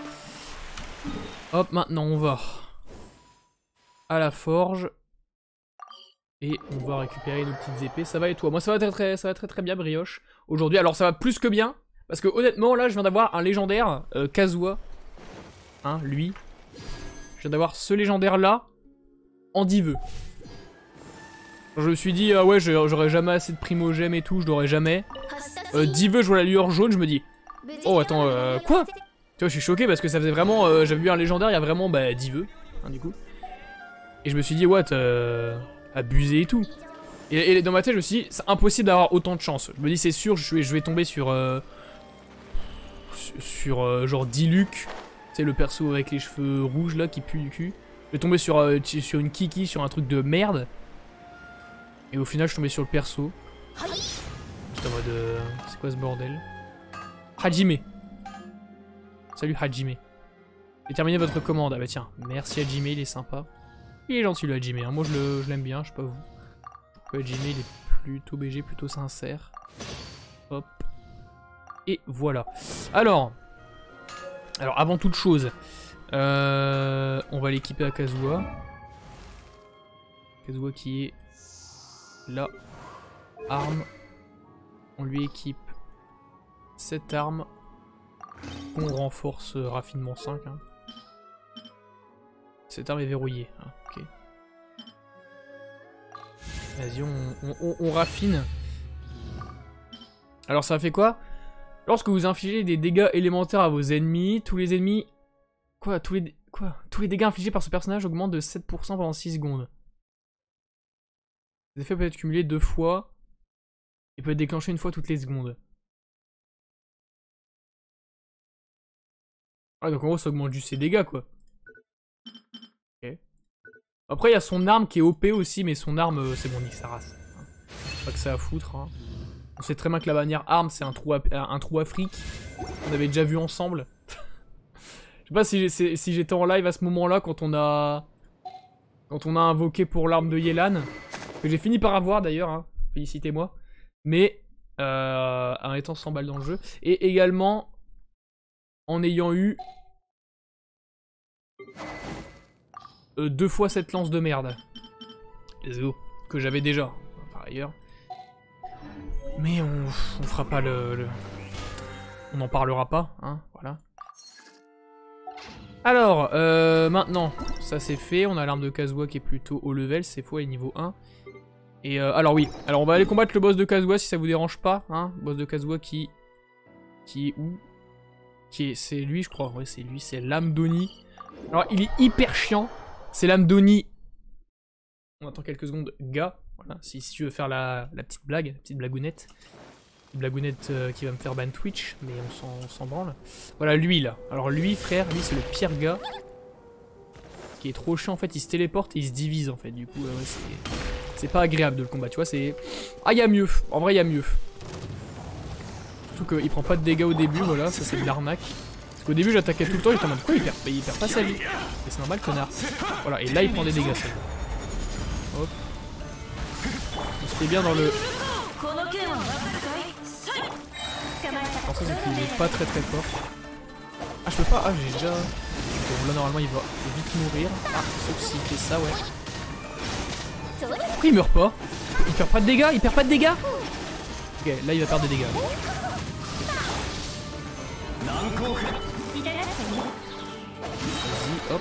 Hop, maintenant on va à la forge, et on va récupérer nos petites épées, ça va et toi? Moi ça va très très, ça va très très bien Brioche, aujourd'hui, alors ça va plus que bien, parce que honnêtement là je viens d'avoir un légendaire, euh, Kazuha, hein, lui, je viens d'avoir ce légendaire là, en diveux. Je me suis dit, ah ouais, j'aurais jamais assez de primogème et tout, je l'aurais jamais. Euh, diveux, je vois la lueur jaune, je me dis, oh attends, euh, quoi? Tu vois, je suis choqué parce que ça faisait vraiment, euh, j'avais vu un légendaire, il y a vraiment, bah, diveux, hein, du coup. Et je me suis dit, what, euh, abusé et tout. Et, et dans ma tête, je me suis dit, c'est impossible d'avoir autant de chance. Je me dis, c'est sûr, je vais, je vais tomber sur, euh, sur, sur euh, genre Diluc, c'est le perso avec les cheveux rouges là qui pue du cul. Je suis tombé sur, euh, sur une Kiki, sur un truc de merde. Et au final, je suis tombé sur le perso. J'étais en mode... Euh, c'est quoi ce bordel? Hajime. Salut Hajime. J'ai terminé votre commande. Ah bah tiens, merci Hajime, il est sympa. Il est gentil le Hajime, hein. Moi je l'aime bien, je sais pas vous. Le Hajime, il est plutôt B G, plutôt sincère. Hop. Et voilà. Alors... Alors, avant toute chose... Euh, on va l'équiper à Kazuha. Kazuha qui est là. Arme. On lui équipe cette arme. On renforce euh, raffinement cinq. Hein. Cette arme est verrouillée. Hein. Ok. Vas-y, on, on, on, on raffine. Alors ça fait quoi? Lorsque vous infligez des dégâts élémentaires à vos ennemis, tous les ennemis... Quoi, tous les, quoi Tous les dégâts infligés par ce personnage augmentent de sept pour cent pendant six secondes. Les effets peuvent être cumulés deux fois. Et peut être déclenché une fois toutes les secondes. Ah, donc en gros, ça augmente juste ses dégâts, quoi. Ok. Après, il y a son arme qui est O P aussi, mais son arme, euh, c'est bon, nique sa race. Hein. Pas que ça à foutre. Hein. On sait très bien que la bannière arme, c'est un trou, un trou Afrique. On avait déjà vu ensemble. Je sais pas si, si j'étais en live à ce moment-là quand on a quand on a invoqué pour l'arme de Yelan, que j'ai fini par avoir d'ailleurs, hein, félicitez-moi, mais euh, en étant cent balles dans le jeu, et également en ayant eu euh, deux fois cette lance de merde, let's go, que j'avais déjà, par ailleurs, mais on, on fera pas le, le... on n'en parlera pas, hein, voilà. Alors, euh, maintenant, ça c'est fait. On a l'arme de Kazuha qui est plutôt haut level. C'est faux, elle est niveau un. Et euh, alors oui, alors on va aller combattre le boss de Kazuha si ça vous dérange pas. Hein, boss de Kazuha qui... Qui est où? Qui est... C'est lui je crois, ouais c'est lui, c'est l'âme d'Oni. Alors il est hyper chiant. C'est l'âme d'Oni. On attend quelques secondes, gars. Voilà, si, si tu veux faire la, la petite blague, la petite blagounette. Blagounette euh, qui va me faire ban Twitch, mais on s'en branle. Voilà, lui là. Alors lui, frère, lui c'est le pire gars. Qui est trop chiant en fait, il se téléporte et il se divise en fait. Du coup, euh, ouais, c'est... C'est pas agréable de le combattre, tu vois, c'est... Ah, il y a mieux. En vrai, il y a mieux. Surtout qu'il prend pas de dégâts au début, voilà, ça c'est de l'arnaque. Parce qu'au début, j'attaquais tout le temps, j'étais en mode quoi, il perd, il perd pas sa vie. Et c'est normal, connard. Voilà, et là, il prend des dégâts, ça. Hop. C'était bien dans le... Alors ça, c'est qu'il est pas très très fort. Ah, je peux pas. Ah, j'ai déjà... Bon, là, normalement, il va vite mourir. Ah, sauf s'il fait ça, ouais. Pourquoi il meurt pas? Il perd pas de dégâts? Il perd pas de dégâts? Ok, là, il va perdre des dégâts. Vas-y, hop.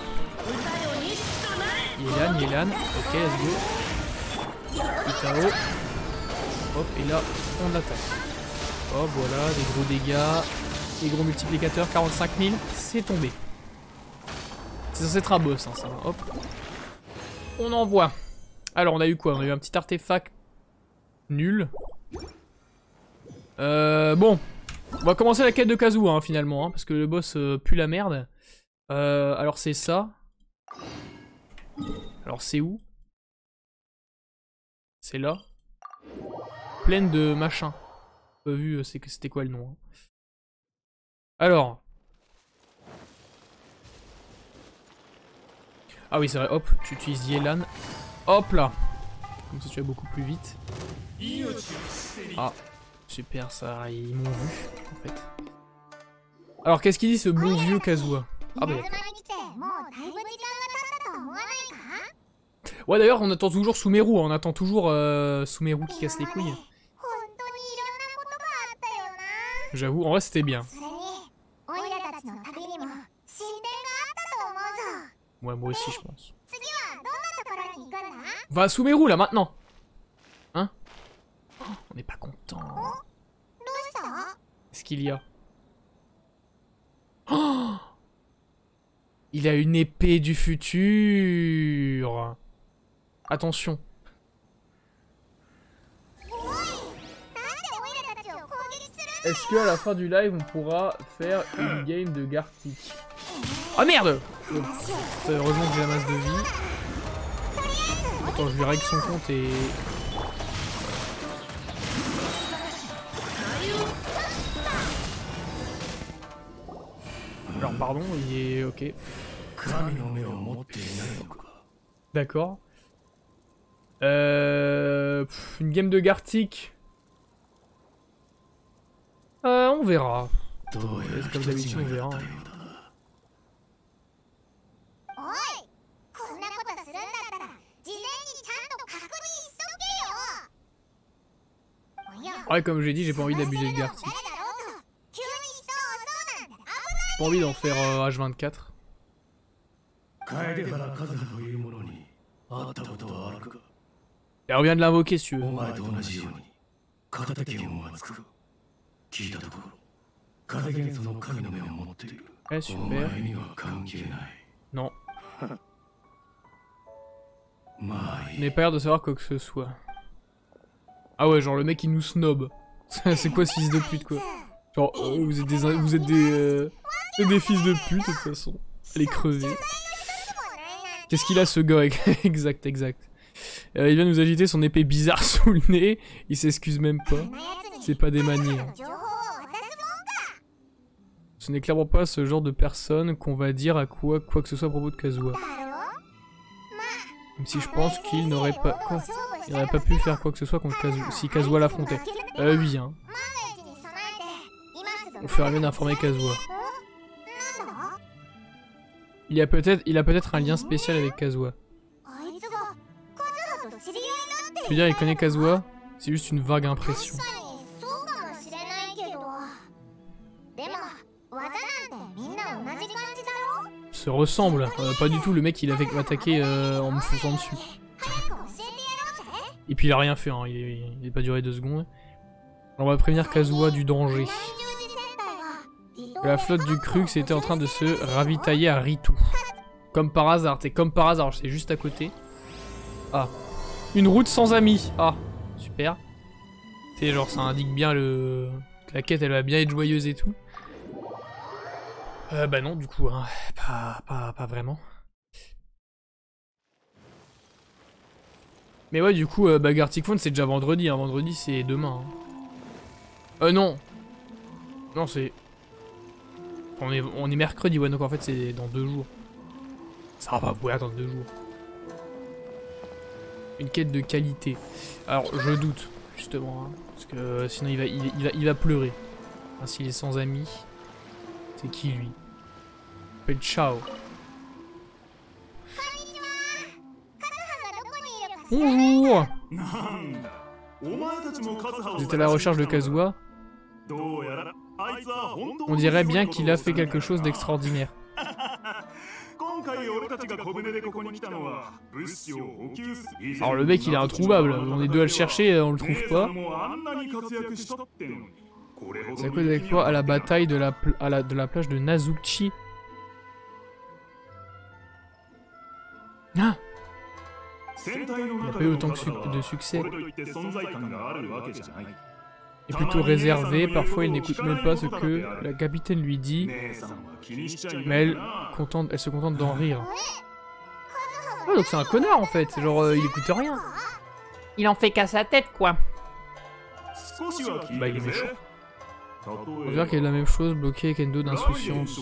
Yelan, Yelan. Ok, let's go. Itao. Hop, et là, on attaque. Hop, voilà, des gros dégâts. Des gros multiplicateurs, quarante-cinq mille. C'est tombé. C'est censé être un boss, hein, ça. Hop. On envoie. Alors, on a eu quoi? On a eu un petit artefact nul. Euh, bon. On va commencer la quête de Kazuha, hein, finalement, hein, parce que le boss euh, pue la merde. Euh, alors, c'est ça. Alors, c'est où? C'est là. Pleine de machin. Pas vu, euh, c'était quoi le nom, hein. Alors. Ah oui, c'est vrai, hop, tu utilises Yelan. Hop là. Comme ça, tu vas beaucoup plus vite. Ah, super, ça, ils m'ont vu, en fait. Alors, qu'est-ce qu'il dit, ce bon vieux Kazuha? Ah bah d'accord. Ouais, d'ailleurs, on attend toujours Sumeru, on attend toujours euh, Sumeru qui casse les couilles. J'avoue, en vrai, c'était bien. Ouais, moi aussi, je pense. Va à Sumeru, là, maintenant. Hein? Oh, on n'est pas content. Qu'est-ce qu'il y a? Oh, il a une épée du futur. Attention. Est-ce qu'à la fin du live, on pourra faire une game de Gartic? Oh merde! Heureusement que j'ai la masse de vie. Attends, je lui règle son compte et... Alors pardon, il est... ok. D'accord. Euh... Pff, une game de Gartic. Euh, on verra. Comme d'habitude, on verra. Ouais, comme j'ai dit, j'ai pas envie d'abuser de Gartic. J'ai pas envie d'en faire euh, H vingt-quatre. Et on vient de l'invoquer si tu veux. Ouais, super. Non. N'ai pas l'air de savoir quoi que ce soit. Ah ouais, genre le mec il nous snob. C'est quoi ce fils de pute quoi? Genre, oh, vous êtes des, vous êtes des, euh, des fils de pute de toute façon. Allez crever. Qu'est-ce qu'il a ce gars? Exact, exact. Euh, il vient nous agiter son épée bizarre sous le nez. Il s'excuse même pas. C'est pas des manières. Ce n'est clairement pas ce genre de personne qu'on va dire à quoi, quoi que ce soit à propos de Kazuha. Même si je pense qu'il n'aurait pas... Quoi? Il n'aurait pas pu faire quoi que ce soit contre Kazuha, si Kazuha l'affrontait. Euh, oui, hein. On ferait mieux d'informer Kazuha. Il a peut-être il a peut-être un lien spécial avec Kazuha. Je veux dire, il connaît Kazuha? C'est juste une vague impression. se ressemblent. Euh, pas du tout, le mec il avait m'attaquer euh, en me fonçant dessus. Et puis il a rien fait, hein. il, est, il est pas duré deux secondes. On va prévenir Kazuha du danger. La flotte du Crux était en train de se ravitailler à Ritu. Comme par hasard, c'est comme par hasard, c'est juste à côté. Ah. Une route sans amis. Ah, super. C'est genre, ça indique bien le... que la quête, elle va bien être joyeuse et tout. Euh, bah non, du coup, hein, pas, pas, pas vraiment. Mais ouais, du coup, euh, bah Gartic Phone, c'est déjà vendredi. Hein. Vendredi, c'est demain. Hein. Euh, non. Non, c'est... On est, on est mercredi, ouais, donc en fait, c'est dans deux jours. Ça va pas, vous pouvez attendre deux jours. Une quête de qualité. Alors, je doute, justement, hein, parce que euh, sinon il va, il, il, va, il va pleurer. Hein, s'il est sans amis, c'est qui lui? Il s'appelle Chao. Bonjour. Vous êtes à la recherche de Kazuha? On dirait bien qu'il a fait quelque chose d'extraordinaire. Alors le mec il est introuvable, on est deux à le chercher, on le trouve pas. C'est à cause avec toi à la bataille de la, à la, de la plage de Nazuchi. Ah, il n'a pas eu autant su de succès. Il est plutôt réservé, parfois il n'écoute même pas ce que la capitaine lui dit, mais elle, contente, elle se contente d'en rire. Oh, donc c'est un connard en fait, genre euh, il écoute rien. Il en fait qu'à sa tête quoi. Bah il est méchant. On dirait qu'il y a la même chose, bloqué Kendo d'insouciance.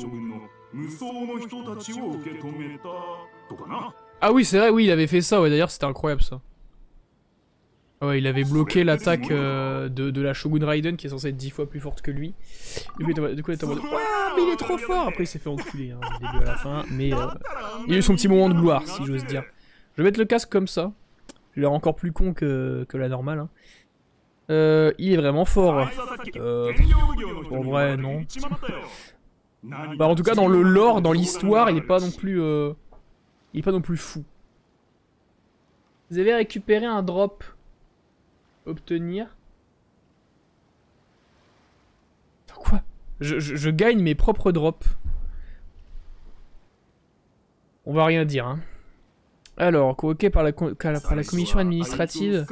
Ah oui c'est vrai, oui il avait fait ça, ouais d'ailleurs c'était incroyable ça. Ouais, il avait bloqué l'attaque euh, de, de la Shogun Raiden qui est censée être dix fois plus forte que lui. Du coup, du coup il était en mode ouah, mais il est trop fort. Après, il s'est fait enculer hein, du début à la fin. Mais euh, il a eu son petit moment de gloire, si j'ose dire. Je vais mettre le casque comme ça. Il est encore plus con que, que la normale. Hein. Euh, il est vraiment fort. Euh, en vrai, non. Bah, en tout cas, dans le lore, dans l'histoire, il est pas non plus. Euh, il est pas non plus fou. Vous avez récupéré un drop. Obtenir. Quoi? je, je, je gagne mes propres drops. On va rien dire, hein. Alors, convoqué par la, par la commission administrative.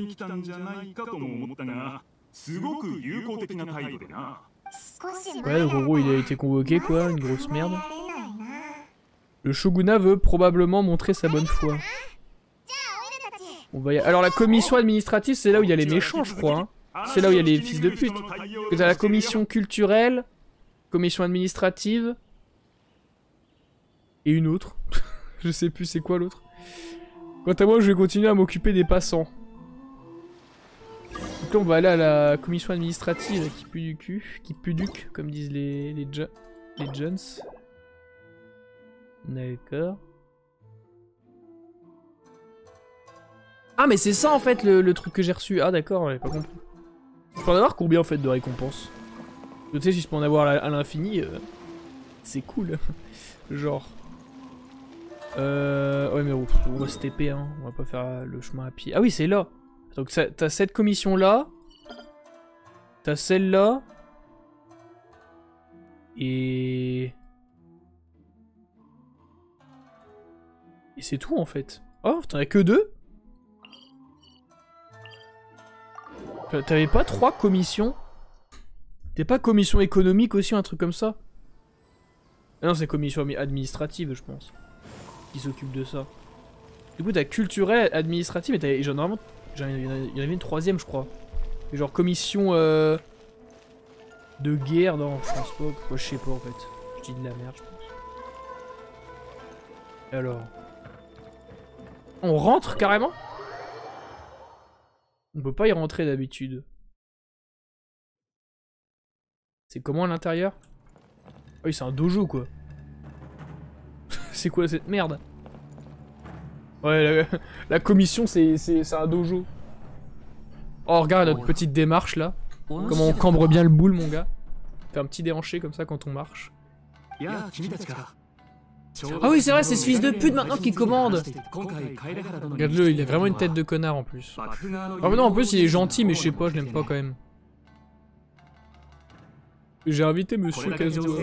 Ouais, donc en gros, il a été convoqué, quoi. Une grosse merde. Le shogunat veut probablement montrer sa bonne foi. On va y... Alors la commission administrative, c'est là où il y a les méchants, je crois. Hein. C'est là où il y a les fils de pute. T'as la commission culturelle, commission administrative, et une autre. Je sais plus c'est quoi l'autre. Quant à moi, je vais continuer à m'occuper des passants. Donc là, on va aller à la commission administrative qui pue du cul, qui pue du cul, comme disent les, les, jo les Jones. D'accord. Ah mais c'est ça en fait le, le truc que j'ai reçu. Ah d'accord, j'avais pas compris. Je peux en avoir combien en fait de récompenses? Tu sais si je peux en avoir à l'infini, euh, c'est cool. Genre. Euh... Ouais mais on, on va se T P hein, on va pas faire le chemin à pied. Ah oui c'est là. Donc t'as cette commission là. T'as celle-là. Et... Et c'est tout en fait. Oh t'en as que deux? T'avais pas trois commissions? T'es pas commission économique aussi, un truc comme ça? Ah non, c'est commission administrative, je pense. Qui s'occupe de ça. Du coup, t'as culturel, administrative, et j'en ai il y en avait une troisième, je crois. Et genre commission euh, de guerre, non, je pense pas. Quoi, je sais pas en fait. Je dis de la merde, je pense. Et alors? On rentre carrément? On peut pas y rentrer d'habitude. C'est comment à l'intérieur? Ah oui, c'est un dojo quoi. C'est quoi cette merde? Ouais, la, la commission c'est un dojo. Oh, regarde notre petite démarche là. Comment on cambre bien le boule, mon gars. Fait un petit déhanché comme ça quand on marche. Ah oui, c'est vrai, c'est ce fils de pute maintenant qui commande. Regarde-le, il a vraiment une tête de connard en plus. Ah mais non, en plus il est gentil, mais je sais pas, je l'aime pas quand même. J'ai invité Monsieur Kazuo.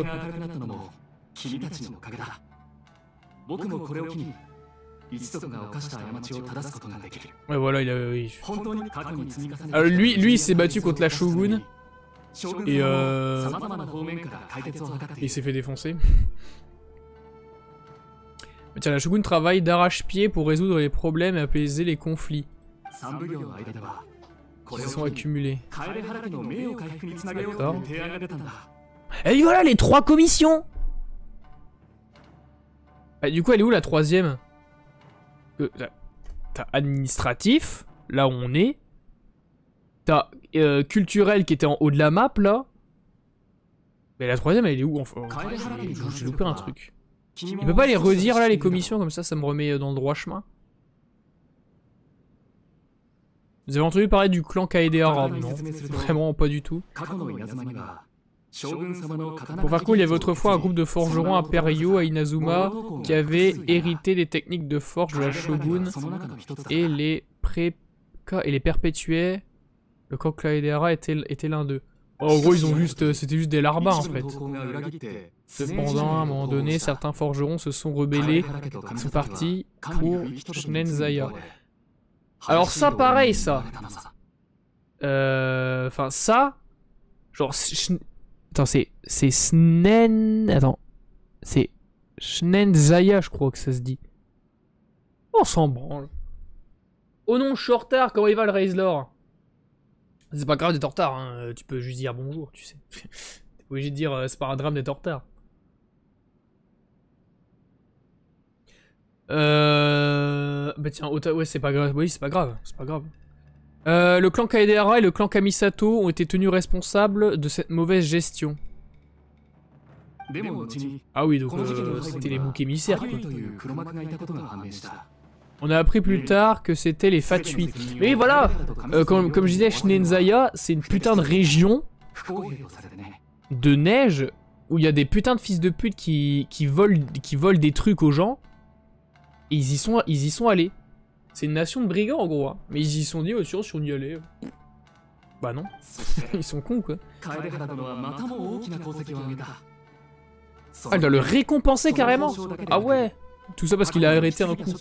Ouais voilà, il a... Oui. Alors lui, lui il s'est battu contre la Shogun. Et euh... il s'est fait défoncer. Mais tiens, la Shogun travaille d'arrache-pied pour résoudre les problèmes et apaiser les conflits qui se sont accumulés. D'accord. Et voilà les trois commissions. Ah, du coup, elle est où la troisième? euh, T'as administratif, là où on est. T'as euh, culturel qui était en haut de la map, là. Mais la troisième, elle est où enfin? J'ai loupé un truc. Il peut pas les redire, là, les commissions, comme ça, ça me remet dans le droit chemin. Vous avez entendu parler du clan Kaedehara? Non, vraiment pas du tout. Pour faire cool, il y avait autrefois un groupe de forgerons impériaux à Inazuma qui avait hérité des techniques de forge de la Shogun et les, pré... et les perpétuait. Le clan Kaedehara était, était l'un d'eux. Oh, en gros, ils ont juste, c'était juste des larbins en fait. Cependant, à un moment donné, certains forgerons se sont rebellés, sont partis pour Shinenzaya. Alors ça, pareil, ça. Euh... Enfin, ça... Genre... Attends, c'est... C'est Snen... Attends. C'est... Shinenzaya, je crois que ça se dit. On s'en branle. Oh non, je suis en retard, comment il va le Razor? C'est pas grave d'être en retard, hein. Tu peux juste dire bonjour, tu sais. T'es obligé de dire euh, c'est pas un drame d'être en retard. Euh... Bah tiens, ouais c'est pas grave, oui c'est pas grave, c'est pas grave. Euh, le clan Kaedehara et le clan Kamisato ont été tenus responsables de cette mauvaise gestion. Ah oui, donc euh, c'était les boucs émissaires quoi. On a appris plus tard que c'était les Fatui. Mais voilà, euh, comme, comme je disais, Shinenzaya, c'est une putain de région de neige où il y a des putains de fils de pute qui, qui, volent, qui volent des trucs aux gens. Et ils y sont, ils y sont allés. C'est une nation de brigands en gros. Hein. Mais ils y sont dit, oh, sûr, si on y allait. Bah non. Ils sont cons quoi. Ah, elle doit le récompenser carrément. Ah ouais. Tout ça parce qu'il a arrêté un coup.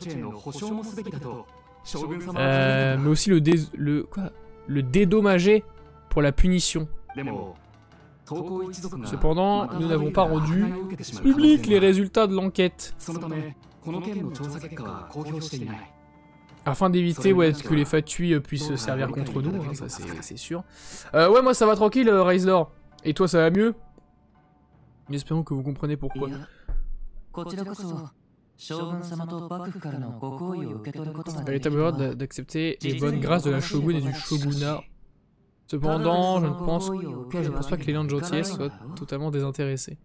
Euh, mais aussi le, dé le, quoi le dédommager pour la punition. Cependant, nous n'avons pas rendu public les résultats de l'enquête. Afin d'éviter ouais, que les Fatui puissent se servir contre nous, hein, ça c'est sûr. Euh, ouais, moi ça va tranquille, euh, Razor. Et toi, ça va mieux? Espérons que vous comprenez pourquoi. C'est véritable honneur d'accepter les bonnes grâces de la Shogun et du Shogunat. Cependant, je ne pense, je ne pense pas que l'élan de gentillesse soit totalement désintéressé.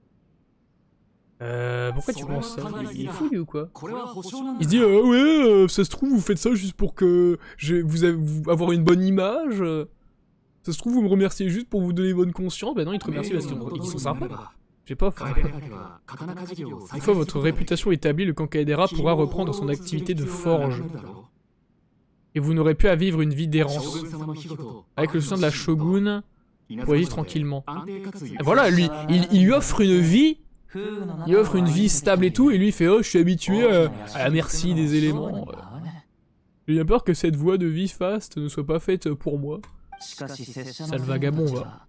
Euh, pourquoi tu penses ça? Il est fou lui ou quoi? Il se dit euh, ouais, euh, ça se trouve vous faites ça juste pour que je vous, vous avoir une bonne image. Ça se trouve vous me remerciez juste pour vous donner bonne conscience. Bah non, ils te remercient parce qu'ils sont sympas. J'ai pas faim. Une fois votre réputation établie, le clan Kaedehara pourra reprendre son activité de forge. Et vous n'aurez plus à vivre une vie d'errance. Avec le soutien de la Shogun, vous pourrez vivre tranquillement. Et voilà, lui, il, il lui offre une vie. Il offre une vie stable et tout, et lui il fait oh je suis habitué à, à la merci des éléments. J'ai bien peur que cette voie de vie faste ne soit pas faite pour moi. Sale vagabond va.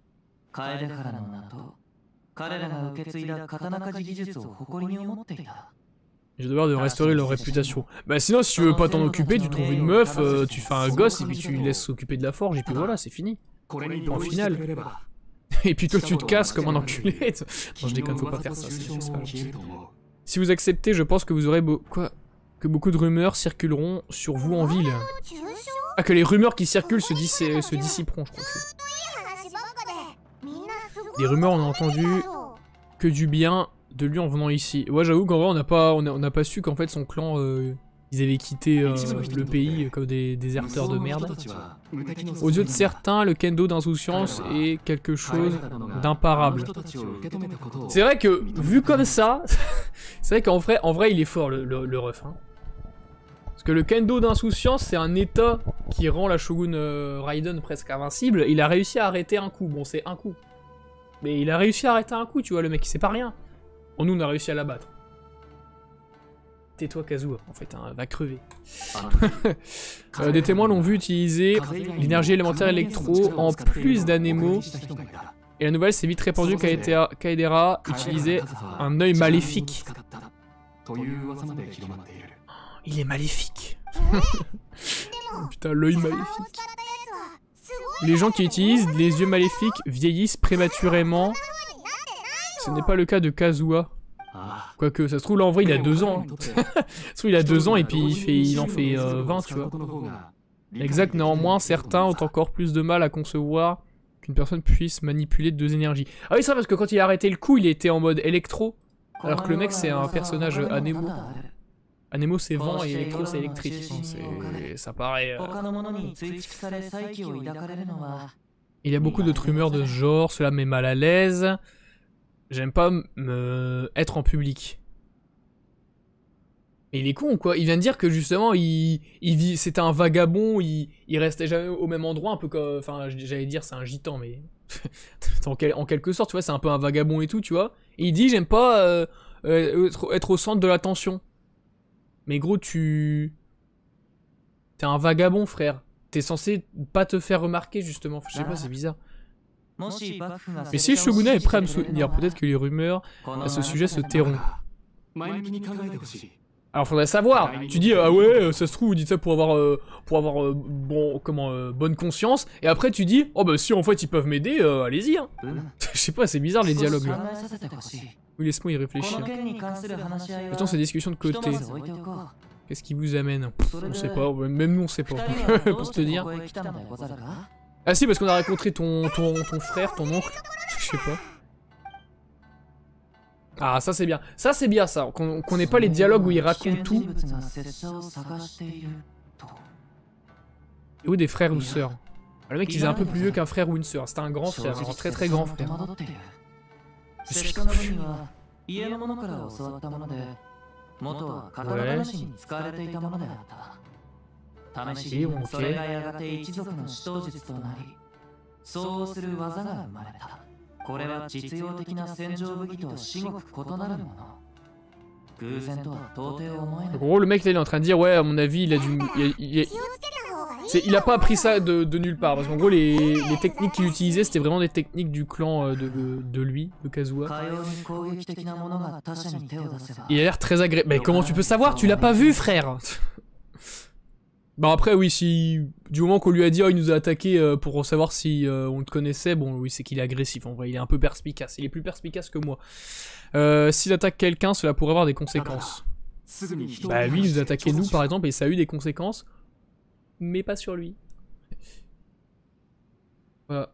J'ai devoir de restaurer leur réputation. Bah sinon si tu veux pas t'en occuper, tu trouves une meuf, euh, tu fais un gosse et puis tu laisses s'occuper de la forge et puis voilà c'est fini. En finale. Et puis toi tu te casses comme un enculé. Non je déconne, faut pas faire ça, c'est pas gentil. Si vous acceptez, je pense que vous aurez beau... Quoi Que beaucoup de rumeurs circuleront sur vous en ville. Ah que les rumeurs qui circulent se, diss se dissiperont, je crois que c'est. Des rumeurs on a entendu que du bien de lui en venant ici. Ouais j'avoue qu'en vrai on n'a pas, on a, on a pas su qu'en fait son clan euh, ils avaient quitté euh, le pays comme des déserteurs de merde. Aux yeux de certains, le kendo d'insouciance est quelque chose d'imparable. C'est vrai que, vu comme ça, c'est vrai qu'en vrai, en vrai, il est fort le, le, le ref. Hein. Parce que le kendo d'insouciance, c'est un état qui rend la Shogun euh, Raiden presque invincible. Il a réussi à arrêter un coup. Bon, c'est un coup. Mais il a réussi à arrêter un coup, tu vois, le mec, c'est pas rien. Bon, nous, on a réussi à l'abattre. Tais-toi, Kazuha, en fait, hein, va crever. euh, des témoins l'ont vu utiliser l'énergie élémentaire électro en plus d'Anemo. Et la nouvelle s'est vite répandue qu'Aedera Kaedera utilisait un œil maléfique. Il est maléfique. Oh, putain, l'œil maléfique. Les gens qui utilisent les yeux maléfiques vieillissent prématurément. Ce n'est pas le cas de Kazuha. Quoique, ça se trouve là en vrai il a deux ans. Hein. Ça se trouve il a deux ans et puis il, fait, il en fait euh, vingt, tu vois. Exact, néanmoins, certains ont encore plus de mal à concevoir qu'une personne puisse manipuler deux énergies. Ah oui, c'est vrai, parce que quand il a arrêté le coup, il était en mode électro. Alors que le mec, c'est un personnage Anemo. Anemo, c'est vent et électro, c'est électrique. Hein, ça paraît... Euh... Il y a beaucoup d'autres rumeurs de ce genre, cela me met mal à l'aise. J'aime pas me être en public. Et il est con, quoi. Il vient de dire que justement, il, il vit, c'était un vagabond, il, il restait jamais au même endroit, un peu comme... Enfin, j'allais dire c'est un gitan, mais... en, quel, en quelque sorte, tu vois, c'est un peu un vagabond et tout, tu vois. Et il dit, j'aime pas euh, être, être au centre de l'attention. Mais gros, tu... T'es un vagabond, frère. T'es censé pas te faire remarquer, justement. Je sais pas, c'est bizarre. Mais si le shogunat est prêt à me soutenir, peut-être que les rumeurs à ce sujet se tairont. Alors faudrait savoir. Tu dis ah ouais, ça se trouve vous dites ça pour avoir euh, pour avoir euh, bon comment euh, bonne conscience, et après tu dis oh bah si en fait ils peuvent m'aider, euh, allez-y. Hein. Je sais pas, c'est bizarre les dialogues là. Oui, laisse-moi y réfléchir. Mettons ces discussions de côté. Qu'est-ce qui vous amène? On sait pas, même nous on sait pas. Pour se te dire. Ah si, parce qu'on a rencontré ton, ton, ton frère, ton oncle. Je sais pas. Ah, ça c'est bien. Ça c'est bien ça. Qu'on qu'on ait pas les dialogues où il raconte tout. Et où des frères ou sœurs. Ah, le mec il est un peu plus vieux qu'un frère ou une sœur. C'était un grand frère, un très très grand frère. Je suis confus. Ouais. Et bon, ok. En gros, le mec là, il est en train de dire ouais, à mon avis, il a dû, il a, il a, il a pas appris ça de, de nulle part, parce qu'en gros, les, les techniques qu'il utilisait, c'était vraiment des techniques du clan de, de, de lui, de Kazuha. Il a l'air très agréable. Mais comment tu peux savoir? Tu l'as pas vu, frère? Bah après oui, si du moment qu'on lui a dit oh, il nous a attaqué euh, pour savoir si euh, on le connaissait, bon oui c'est qu'il est agressif en vrai, il est un peu perspicace, il est plus perspicace que moi. Euh, S'il attaque quelqu'un, cela pourrait avoir des conséquences. Bah lui il nous a attaqué nous par exemple et ça a eu des conséquences, mais pas sur lui. Voilà.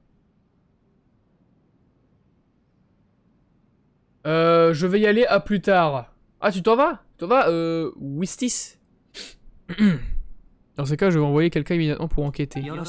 Euh, je vais y aller, à plus tard. Ah tu t'en vas? Tu t'en vas euh, Wistis. Dans ce cas, je vais envoyer quelqu'un immédiatement pour enquêter. Je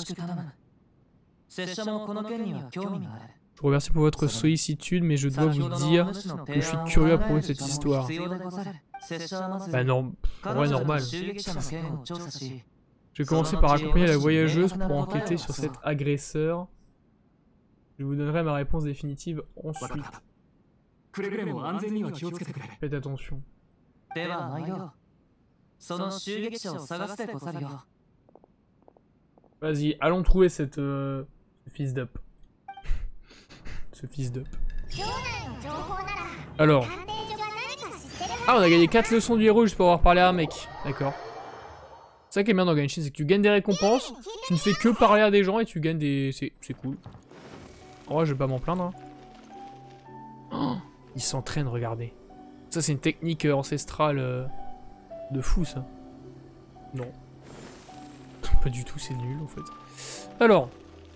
vous remercie pour votre sollicitude, mais je dois vous dire que je suis curieux à propos de cette histoire. Bah non, en vrai normal. Je vais commencer par accompagner la voyageuse pour enquêter sur cet agresseur. Je vous donnerai ma réponse définitive ensuite. Faites attention. Vas-y, allons trouver cette euh, ce fils d'up. Ce fils d'up. Alors. Ah, on a gagné quatre leçons du héros juste pour avoir parlé à un mec. D'accord. C'est ça qui est bien dans Genshin, c'est que tu gagnes des récompenses, tu ne fais que parler à des gens et tu gagnes des... C'est cool. En vrai, je vais pas m'en plaindre. Hein. Oh, il s'entraîne, regardez. Ça, c'est une technique ancestrale... Euh... De fou ça. Non. Pas du tout, c'est nul en fait. Alors.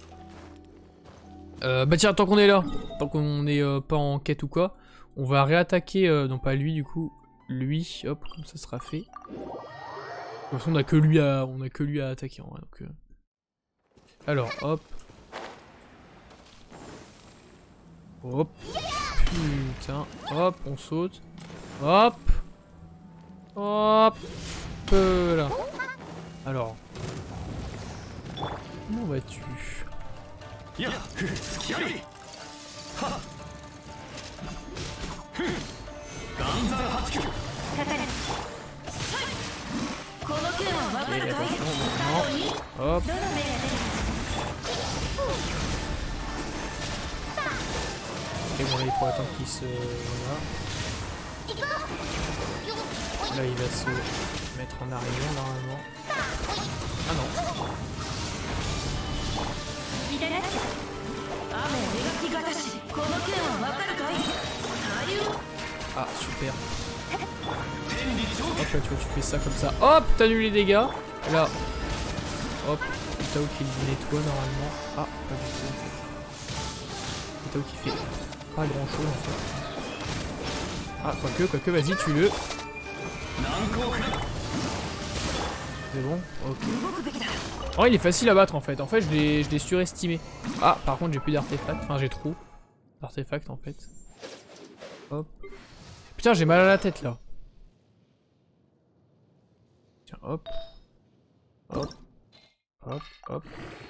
Euh, bah tiens, tant qu'on est là, tant qu'on n'est euh, pas en quête ou quoi, on va réattaquer, euh, non pas lui du coup, lui, hop, comme ça sera fait. toute façon, on a que lui à, on a que lui à attaquer en vrai. Donc, euh... Alors, hop. Hop. Putain. Hop, on saute. Hop. Hop. Là. Alors. Comment vas-tu? Ok, attention, maintenant. Hop. Ok, bon là il faut attendre qu'il se... Voilà. Là il va se mettre en arrière normalement. Ah non. Ah super. Hop là tu vois tu fais ça comme ça. Hop t'annules les dégâts. Là. Hop. Tao qui le nettoie normalement. Ah pas du tout en fait. Tao qui fait pas grand chose en fait. Ah quoique, quoique vas-y tue-le. C'est bon? Ok. Oh il est facile à battre en fait. En fait je l'ai surestimé. Ah par contre j'ai plus d'artefacts. Enfin j'ai trop d'artefacts en fait. Hop. Putain j'ai mal à la tête là. Tiens hop. Hop. Hop. Hop.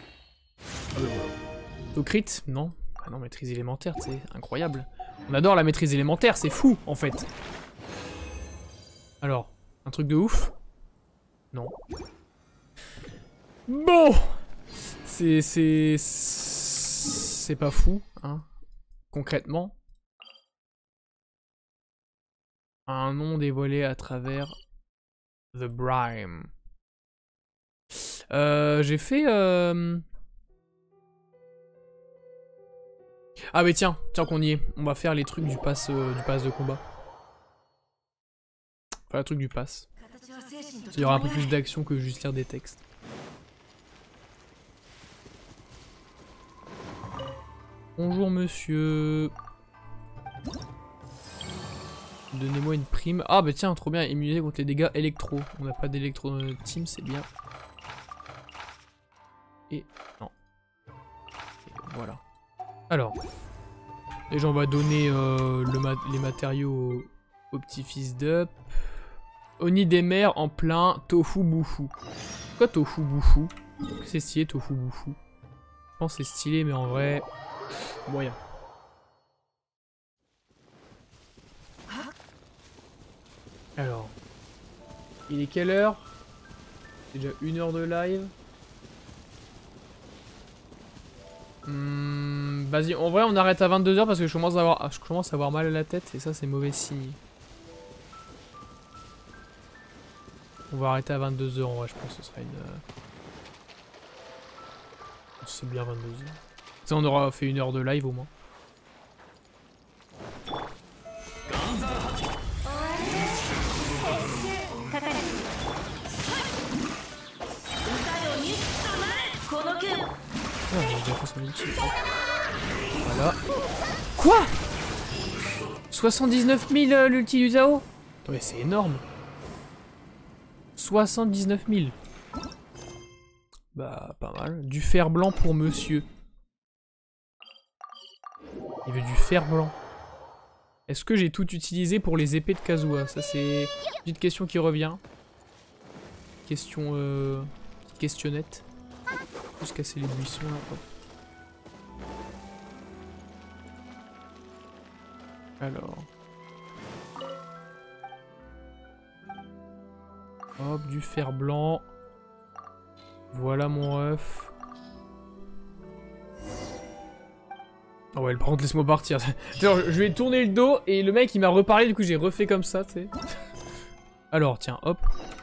Autocrit? Non. Ah non maîtrise élémentaire c'est incroyable. On adore la maîtrise élémentaire, c'est fou en fait. Alors, un truc de ouf? Non. Bon, c'est c'est c'est pas fou, hein. Concrètement, un nom dévoilé à travers The Brime. Euh, j'ai fait. Euh... Ah mais tiens, tiens qu'on y est. On va faire les trucs du pass, euh, du pass de combat. Enfin, le truc du pass. Il y aura un peu plus d'action que juste lire des textes. Bonjour monsieur. Donnez-moi une prime. Ah bah tiens, trop bien, immunité contre les dégâts électro. On n'a pas d'électro dans notre team, c'est bien. Et non. Et voilà. Alors. Déjà on va donner euh, le ma les matériaux au, au petit-fils d'Up. Oni des mers en plein tofu boufou. Pourquoi tofu boufou? C'est stylé tofu boufou. Je pense que c'est stylé mais en vrai... moyen. Alors. Il est quelle heure? C'est déjà une heure de live. Hmm, vas-y, en vrai on arrête à vingt-deux heures parce que je commence à avoir, je commence à avoir mal à la tête et ça c'est mauvais signe. On va arrêter à vingt-deux heures en vrai, je pense que ce sera une... C'est bien vingt-deux heures. Ça on aura fait une heure de live au moins. Ah, j'ai déjà fait son ulti. Voilà. Quoi? soixante-dix-neuf mille euh, l'ulti du Zao? Ouais, c'est énorme. soixante-dix-neuf mille. Bah, pas mal. Du fer blanc pour monsieur. Il veut du fer blanc. Est-ce que j'ai tout utilisé pour les épées de Kazuha? Ça, c'est une petite question qui revient. Question... Euh... Petite questionnette. Juste casser les buissons là. Hop. Alors. Hop, du fer blanc. Voilà mon œuf. Oh ouais, par contre, laisse-moi partir. Je lui ai tourné le dos et le mec il m'a reparlé, du coup j'ai refait comme ça, tu sais. Alors, tiens, hop.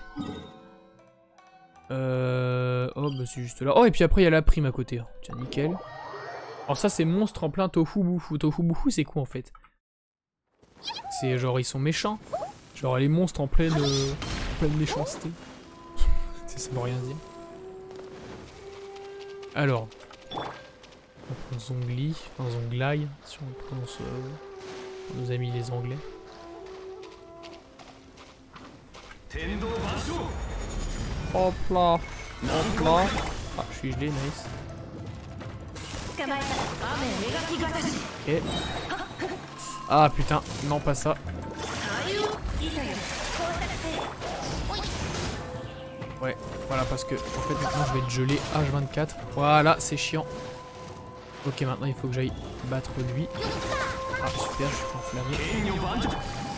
Euh... Oh, bah c'est juste là. Oh, et puis après il y a la prime à côté. Tiens, nickel. Alors ça c'est monstre en plein tofu boufou. Tofu boufou c'est quoi en fait? C'est genre ils sont méchants. Genre les monstres en pleine, euh, en pleine méchanceté. Ça veut rien dire. Alors. On prend Zongli, enfin Zonglai, si on prononce euh, nos amis les anglais. Hop là. Hop là. Ah, je suis gelé, nice. Ok. Ah putain, non pas ça. Ouais, voilà, parce que en fait maintenant je vais être gelé H vingt-quatre. Voilà, c'est chiant. Ok, maintenant il faut que j'aille battre lui. Ah super, je suis enflammé.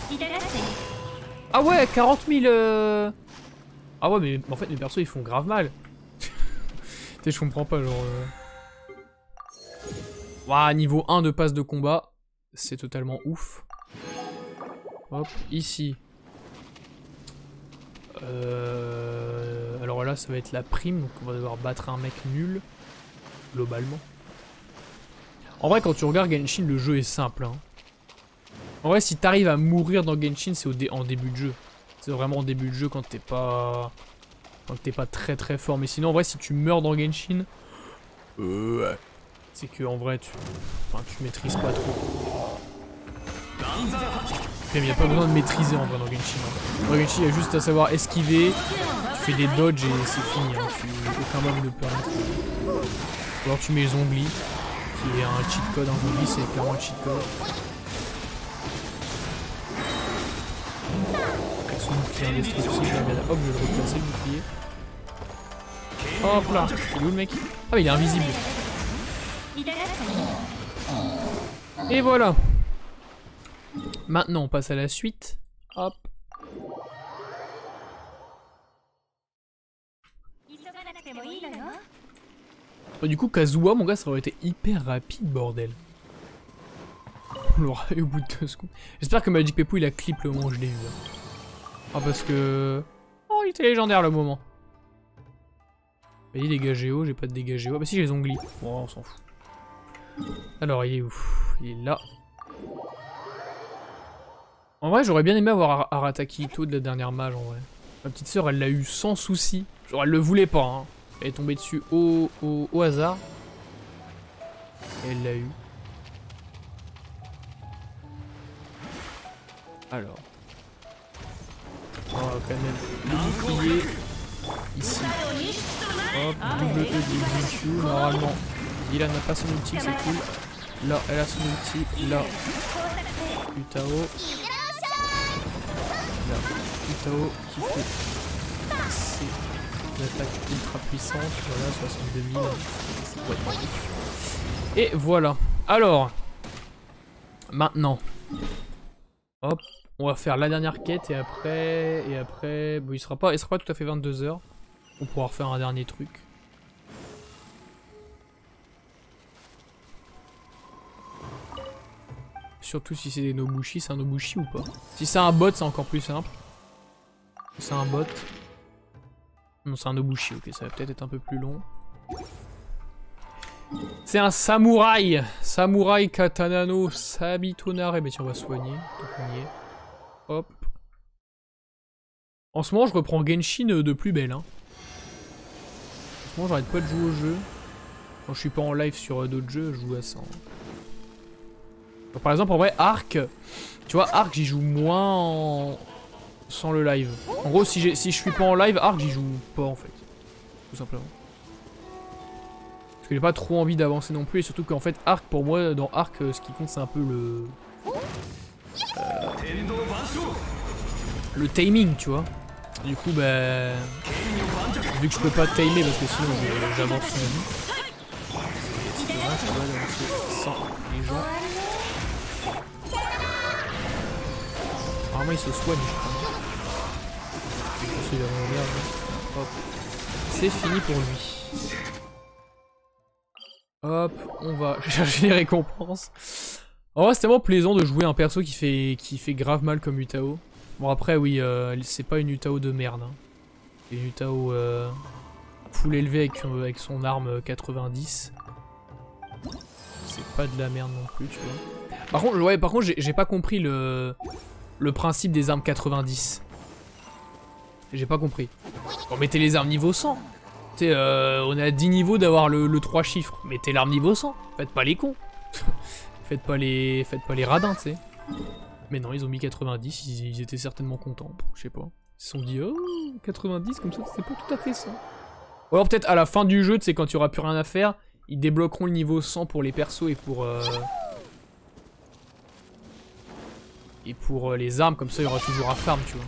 Ah ouais, quarante mille euh... Ah ouais, mais en fait mes persos ils font grave mal. Tu sais, je comprends pas, genre... Euh... Ouah, niveau un de passe de combat, c'est totalement ouf. Hop, ici. Euh... Alors là, ça va être la prime, donc on va devoir battre un mec nul, globalement. En vrai, quand tu regardes Genshin, le jeu est simple. Hein. En vrai, si t'arrives à mourir dans Genshin, c'est dé en début de jeu. C'est vraiment en début de jeu quand t'es pas... Quand t'es pas très très fort. Mais sinon, en vrai, si tu meurs dans Genshin... Euh... C'est que en vrai, tu... Enfin, tu maîtrises pas trop. Il n'y a pas besoin de maîtriser en vrai dans Genshin. Hein. Dans Genshin, il y a juste à savoir esquiver, tu fais des dodges et c'est fini. Hein. Tu... Aucun mob ne peut rien. Ou alors tu mets zombie, qui est un cheat code. Un zombie, c'est clairement un cheat code. Avec son bouclier indestructible, hop, je vais le replacer le bouclier. Hop là, il est où le mec? Ah, mais il est invisible. Et voilà. Maintenant, on passe à la suite. Hop. Oh, du coup, Kazuha, mon gars, ça aurait été hyper rapide, bordel. On l'aura eu au bout de deux secondes. J'espère que Magic Pepou, il a clip le moment où je l'ai vu. Ah, parce que... Oh, il était légendaire, le moment. Vas-y, dégâts géo, j'ai pas de dégâts géo. Ah bah si, j'ai les ongles. Bon, on s'en fout. Alors, il est où? Il est là. En vrai, j'aurais bien aimé avoir Arataki Ito de la dernière mage, en vrai. Ma petite sœur, elle l'a eu sans souci. Genre, elle le voulait pas, hein. Elle est tombée dessus au, au, au hasard. Et elle l'a eu. Alors. On va quand même le bouclier. Ici. Hop, double E de Q. Normalement, Dylan n'a pas son ulti, c'est cool. Là, elle a son ulti. Là, Utao. Là, Utao qui fait ses attaques ultra puissantes. Voilà, soixante-deux mille. Et voilà. Alors, maintenant, hop, on va faire la dernière quête et après, et après, bon, il sera pas, il sera pas tout à fait vingt-deux heures. On pourra refaire un dernier truc. Surtout si c'est des Nobushi, c'est un Nobushi ou pas? Si c'est un bot, c'est encore plus simple. C'est un bot. Non, c'est un Nobushi, ok, ça va peut-être être un peu plus long. C'est un samouraï. Samouraï Katanano Sabitonare. Mais tiens, on va soigner. Donc on y est. Hop. En ce moment, je reprends Genshin de plus belle. Hein. En ce moment, j'arrête pas de jouer au jeu. Quand je suis pas en live sur d'autres jeux, je joue à ça. Hein. Donc, par exemple, en vrai, Arc. Tu vois, Arc, j'y joue moins en... sans le live. En gros, si, si je suis pas en live, Arc, j'y joue pas en fait. Tout simplement. Parce que j'ai pas trop envie d'avancer non plus. Et surtout qu'en fait, Arc, pour moi, dans Arc, ce qui compte, c'est un peu le... Euh, le timing, tu vois. Du coup, bah... vu que je peux pas timer parce que sinon j'avance sans vie. C'est dommage, je dois avancer sans les gens. Apparemment, il se soigne, je crois. Hop. C'est fini pour lui. Hop, on va chercher les récompenses. En vrai, c'est tellement plaisant de jouer un perso qui fait, qui fait grave mal comme Utao. Bon, après, oui, euh, c'est pas une Utao de merde. Hein. C'est une Utao euh, full élevé avec, euh, avec son arme quatre-vingt-dix. C'est pas de la merde non plus, tu vois. Par contre, ouais, par contre, j'ai pas compris le, le principe des armes quatre-vingt-dix. J'ai pas compris. On mettait les armes niveau cent. Tu sais, euh, on est à dix niveaux d'avoir le, le trois chiffres. Mettez l'arme niveau cent. Faites pas les cons. Faites pas les, faites pas les radins, tu sais. Mais non, ils ont mis quatre-vingt-dix, ils, ils étaient certainement contents. Je sais pas. Ils se sont dit, oh, quatre-vingt-dix, comme ça, c'est pas tout à fait ça. Ou alors peut-être à la fin du jeu, tu sais, quand il n'y aura plus rien à faire, ils débloqueront le niveau cent pour les persos et pour... Euh... Et pour euh, les armes, comme ça, il y aura toujours à farm, tu vois.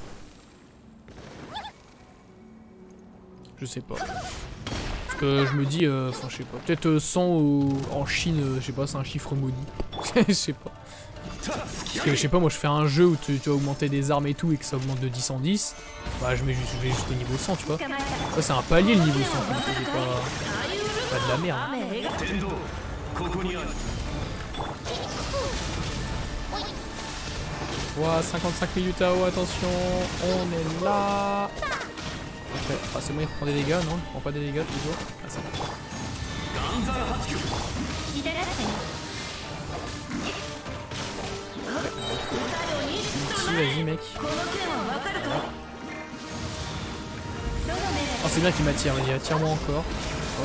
Je sais pas. Parce que je me dis, enfin euh, je sais pas, peut-être euh, cent au... en Chine, euh, je sais pas, c'est un chiffre maudit. Je sais pas. Parce que je sais pas, moi je fais un jeu où tu, tu vas augmenter des armes et tout et que ça augmente de dix en dix. Bah je, mets juste, je vais juste au niveau cent, tu vois. Ça c'est un palier le niveau cent, comme ça c'est pas... pas de la merde. Ouah, cinquante-cinq minutes à haut, attention, on est là. Okay. Ah, c'est bon, il reprend des dégâts, non? Il prend pas des dégâts toujours. Ah, ça va. Vas-y, mec. Oh, c'est bien qu'il m'attire, vas-y, attire-moi encore. Hop.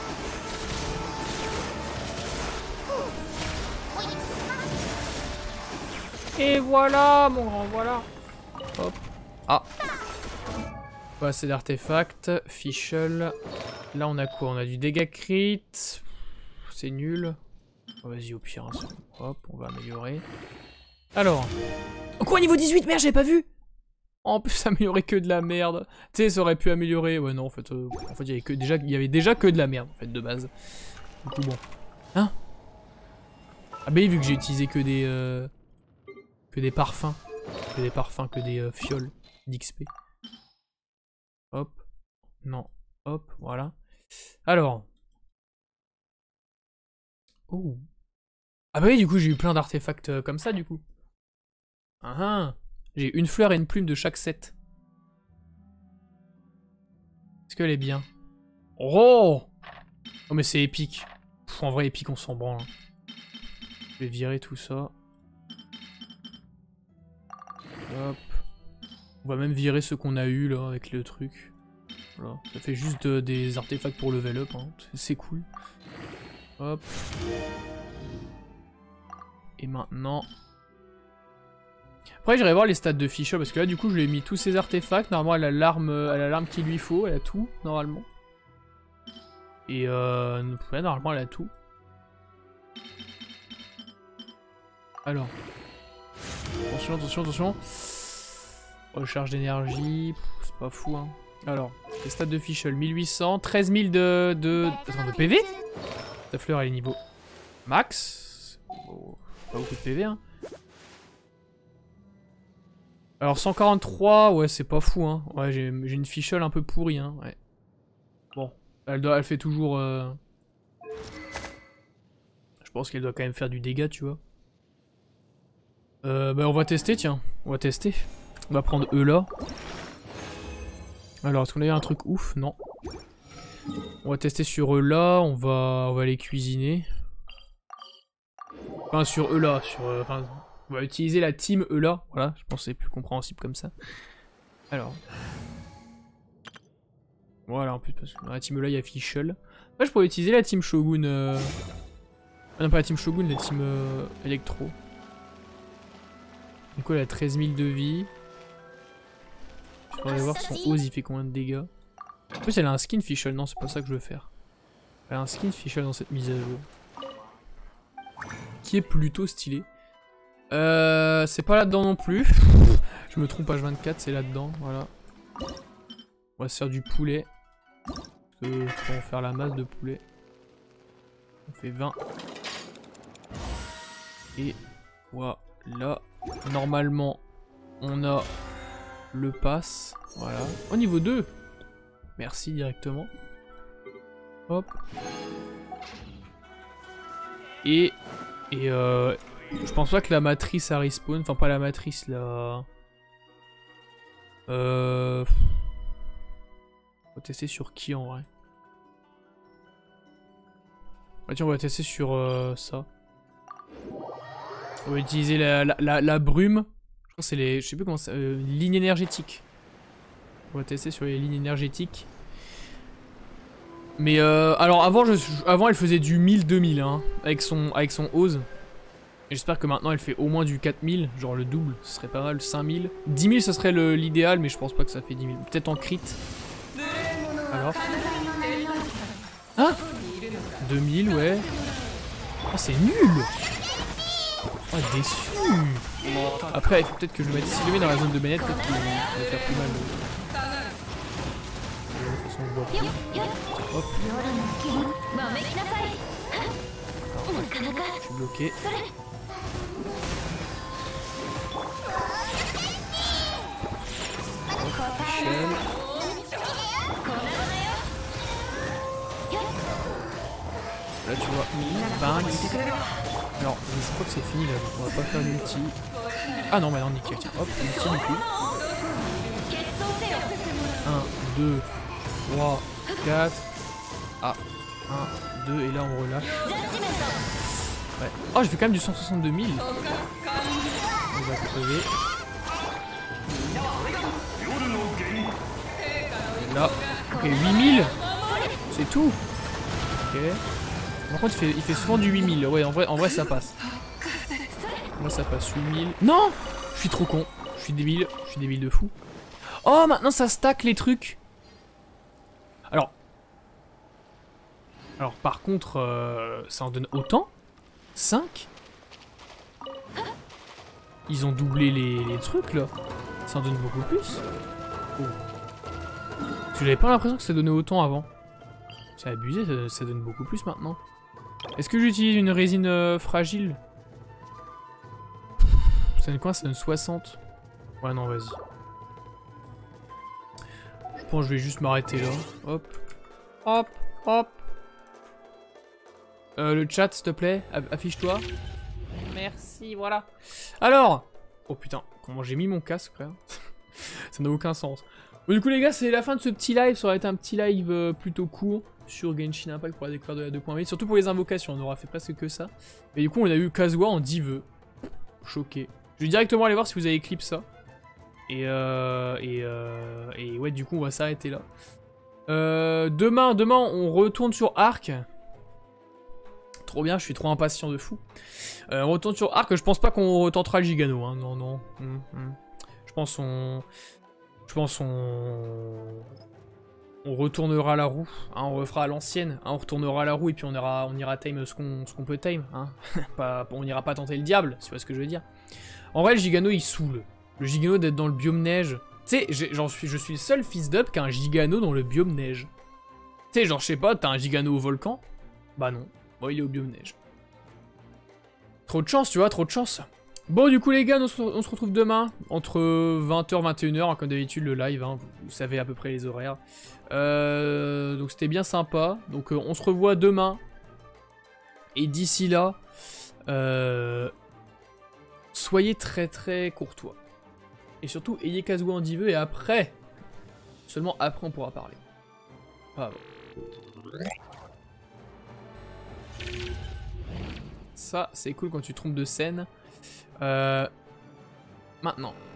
Et voilà, mon grand, voilà. Hop. Ah. Pas assez d'artefacts. Fischl. Là, on a quoi? On a du dégât crit. C'est nul. Oh, vas-y, au pire. Hein, hop, on va améliorer. Alors. Quoi, niveau dix-huit? Merde, j'avais pas vu. En plus, améliorer que de la merde. Tu sais, ça aurait pu améliorer. Ouais, non, en fait, euh, en fait, il y avait que déjà, il y avait déjà que de la merde, en fait, de base. Du coup, bon. Hein? Ah bah, vu que j'ai utilisé que des, euh, que des parfums, que des parfums, que des euh, fioles d'X P. Hop. Non. Hop, voilà. Alors. Oh. Ah bah oui, du coup, j'ai eu plein d'artefacts euh, comme ça, du coup. Ah ah. J'ai une fleur et une plume de chaque set. Est-ce qu'elle est bien? Oh! Oh mais c'est épique. Pff, en vrai, épique, on s'en branle. Je vais virer tout ça. Hop. On va même virer ce qu'on a eu là avec le truc. Voilà. Ça fait juste de, des artefacts pour level up. Hein. C'est cool. Hop. Et maintenant... Après j'irai voir les stats de Fischl parce que là du coup je lui ai mis tous ses artefacts. Normalement elle a l'arme elle a l'arme qu'il lui faut, elle a tout normalement. Et euh... ouais, normalement elle a tout. Alors. Attention, attention, attention. Recharge d'énergie. C'est pas fou hein. Alors, les stats de Fischl, mille huit cents, treize mille de... de... Attends, de P V. Ta fleur elle est niveau max. Oh, pas beaucoup de P V hein. Alors cent quarante-trois, ouais c'est pas fou hein. Ouais j'ai une Fischl un peu pourrie hein. Ouais. Bon, elle, doit, elle fait toujours... Euh... Je pense qu'elle doit quand même faire du dégât tu vois. Euh, bah on va tester tiens. On va tester. On va prendre eux là. Alors est-ce qu'on a eu un truc ouf? Non. On va tester sur eux là. On va, on va les cuisiner. Enfin sur eux là. Sur, euh, enfin, on va utiliser la team eux là. Voilà, je pense que c'est plus compréhensible comme ça. Alors. Voilà, en plus, parce que dans la team eux là, il y a Fischl. Là, je pourrais utiliser la team Shogun. Euh... Ah non, pas la team Shogun, la team euh, Electro. Du coup, elle a treize mille de vie. Je pourrais voir son Ose, il fait combien de dégâts. En plus, elle a un skin Fischl. Non, c'est pas ça que je veux faire. Elle a un skin Fischl dans cette mise à jour. Qui est plutôt stylé. Euh, c'est pas là-dedans non plus. Je me trompe, page vingt-quatre, c'est là-dedans, voilà. On va se faire du poulet. Parce que on va faire la masse de poulet. On fait vingt. Et voilà. Normalement, on a le pass. Voilà. Au niveau deux. Merci directement. Hop. Et... Et euh... je pense pas que la matrice a respawn, enfin pas la matrice, la... Euh... On va tester sur qui en vrai? Ah, tiens, on va tester sur euh, ça. On va utiliser la, la, la, la brume. Je pense que c'est les... Je sais plus comment c'est... Euh, ligne énergétique. On va tester sur les lignes énergétiques. Mais euh, alors avant, je, avant elle faisait du mille deux mille hein, avec son, avec son Ose. J'espère que maintenant elle fait au moins du quatre mille, genre le double, ce serait pas mal, cinq mille. dix mille ce serait l'idéal, mais je pense pas que ça fait dix mille. Peut-être en crit. Alors. Hein deux mille, ouais. Oh, c'est nul. Oh, déçu. Après, il faut peut-être que je le mette. Si je le mets dans la zone de manette, peut-être qu'il va faire plus mal. De toute façon, je vois plus. Hop. Alors, je suis bloqué. Michel. Là tu vois, Banks. Alors je crois que c'est fini là, donc on va pas faire l'ulti. Ah non, bah non, nickel, tiens, hop, l'ulti du coup. un, deux, trois, quatre. Ah, un, deux, et là on relâche. Ouais. Oh, je fais quand même du cent soixante-deux mille. On va crever. Et là, ok, huit mille. C'est tout. Ok. Par contre, il fait, il fait souvent du huit mille. Ouais, en vrai, en vrai ça passe. Moi, ça passe huit mille. Non! Je suis trop con. Je suis débile. Je suis débile de fou. Oh, maintenant, ça stack les trucs. Alors. Alors, par contre, euh, ça en donne autant? cinq? Ils ont doublé les, les trucs, là. Ça en donne beaucoup plus. Oh. Parce que j'avais pas l'impression que ça donnait autant avant. C'est abusé, ça, ça donne beaucoup plus maintenant. Est-ce que j'utilise une résine euh, fragile? Ça donne quoi? Ça donne soixante. Ouais, non, vas-y. Je pense que je vais juste m'arrêter là. Hop. Hop. Hop. Euh, le chat, s'il te plaît, affiche-toi. Merci, voilà. Alors. Oh putain, comment j'ai mis mon casque, frère. Ça n'a aucun sens. Bon, du coup, les gars, c'est la fin de ce petit live. Ça aurait été un petit live euh, plutôt court sur Genshin Impact pour la découverte de la deux point huit. Surtout pour les invocations, on aura fait presque que ça. Et du coup, on a eu Kazuha en dix vœux. Choqué. Je vais directement aller voir si vous avez clip ça. Et, euh, et, euh, et ouais, du coup, on va s'arrêter là. Euh, demain, demain, on retourne sur Arc. Trop bien, je suis trop impatient de fou. Euh, on retourne sur Arc. Je pense pas qu'on retentera le Gigano. Hein. Non, non. Hum, hum. Je pense on... Je pense on... On retournera la roue, hein, on refera à l'ancienne, hein, on retournera la roue et puis on ira, on ira time ce qu'on ce qu'on peut time, hein. Pas, on n'ira pas tenter le diable, si tu vois ce que je veux dire. En vrai, le Gigano il saoule. Le Gigano d'être dans le biome neige. Tu sais, j'en suis, je suis le seul fils d'up qui a un Gigano dans le biome neige. Tu sais, genre, je sais pas, t'as un Gigano au volcan? Bah non, bon, il est au biome neige. Trop de chance, tu vois, trop de chance. Bon, du coup, les gars, on se, on se retrouve demain, entre vingt heures et vingt et une heures, hein, comme d'habitude, le live, hein, vous, vous savez à peu près les horaires. Euh, donc, c'était bien sympa. Donc, euh, on se revoit demain. Et d'ici là, euh, soyez très très courtois. Et surtout, ayez Kazuha en dix vœux, et après, seulement après, on pourra parler. Ah bon. Ça, c'est cool quand tu te trompes de scène. Euh, maintenant.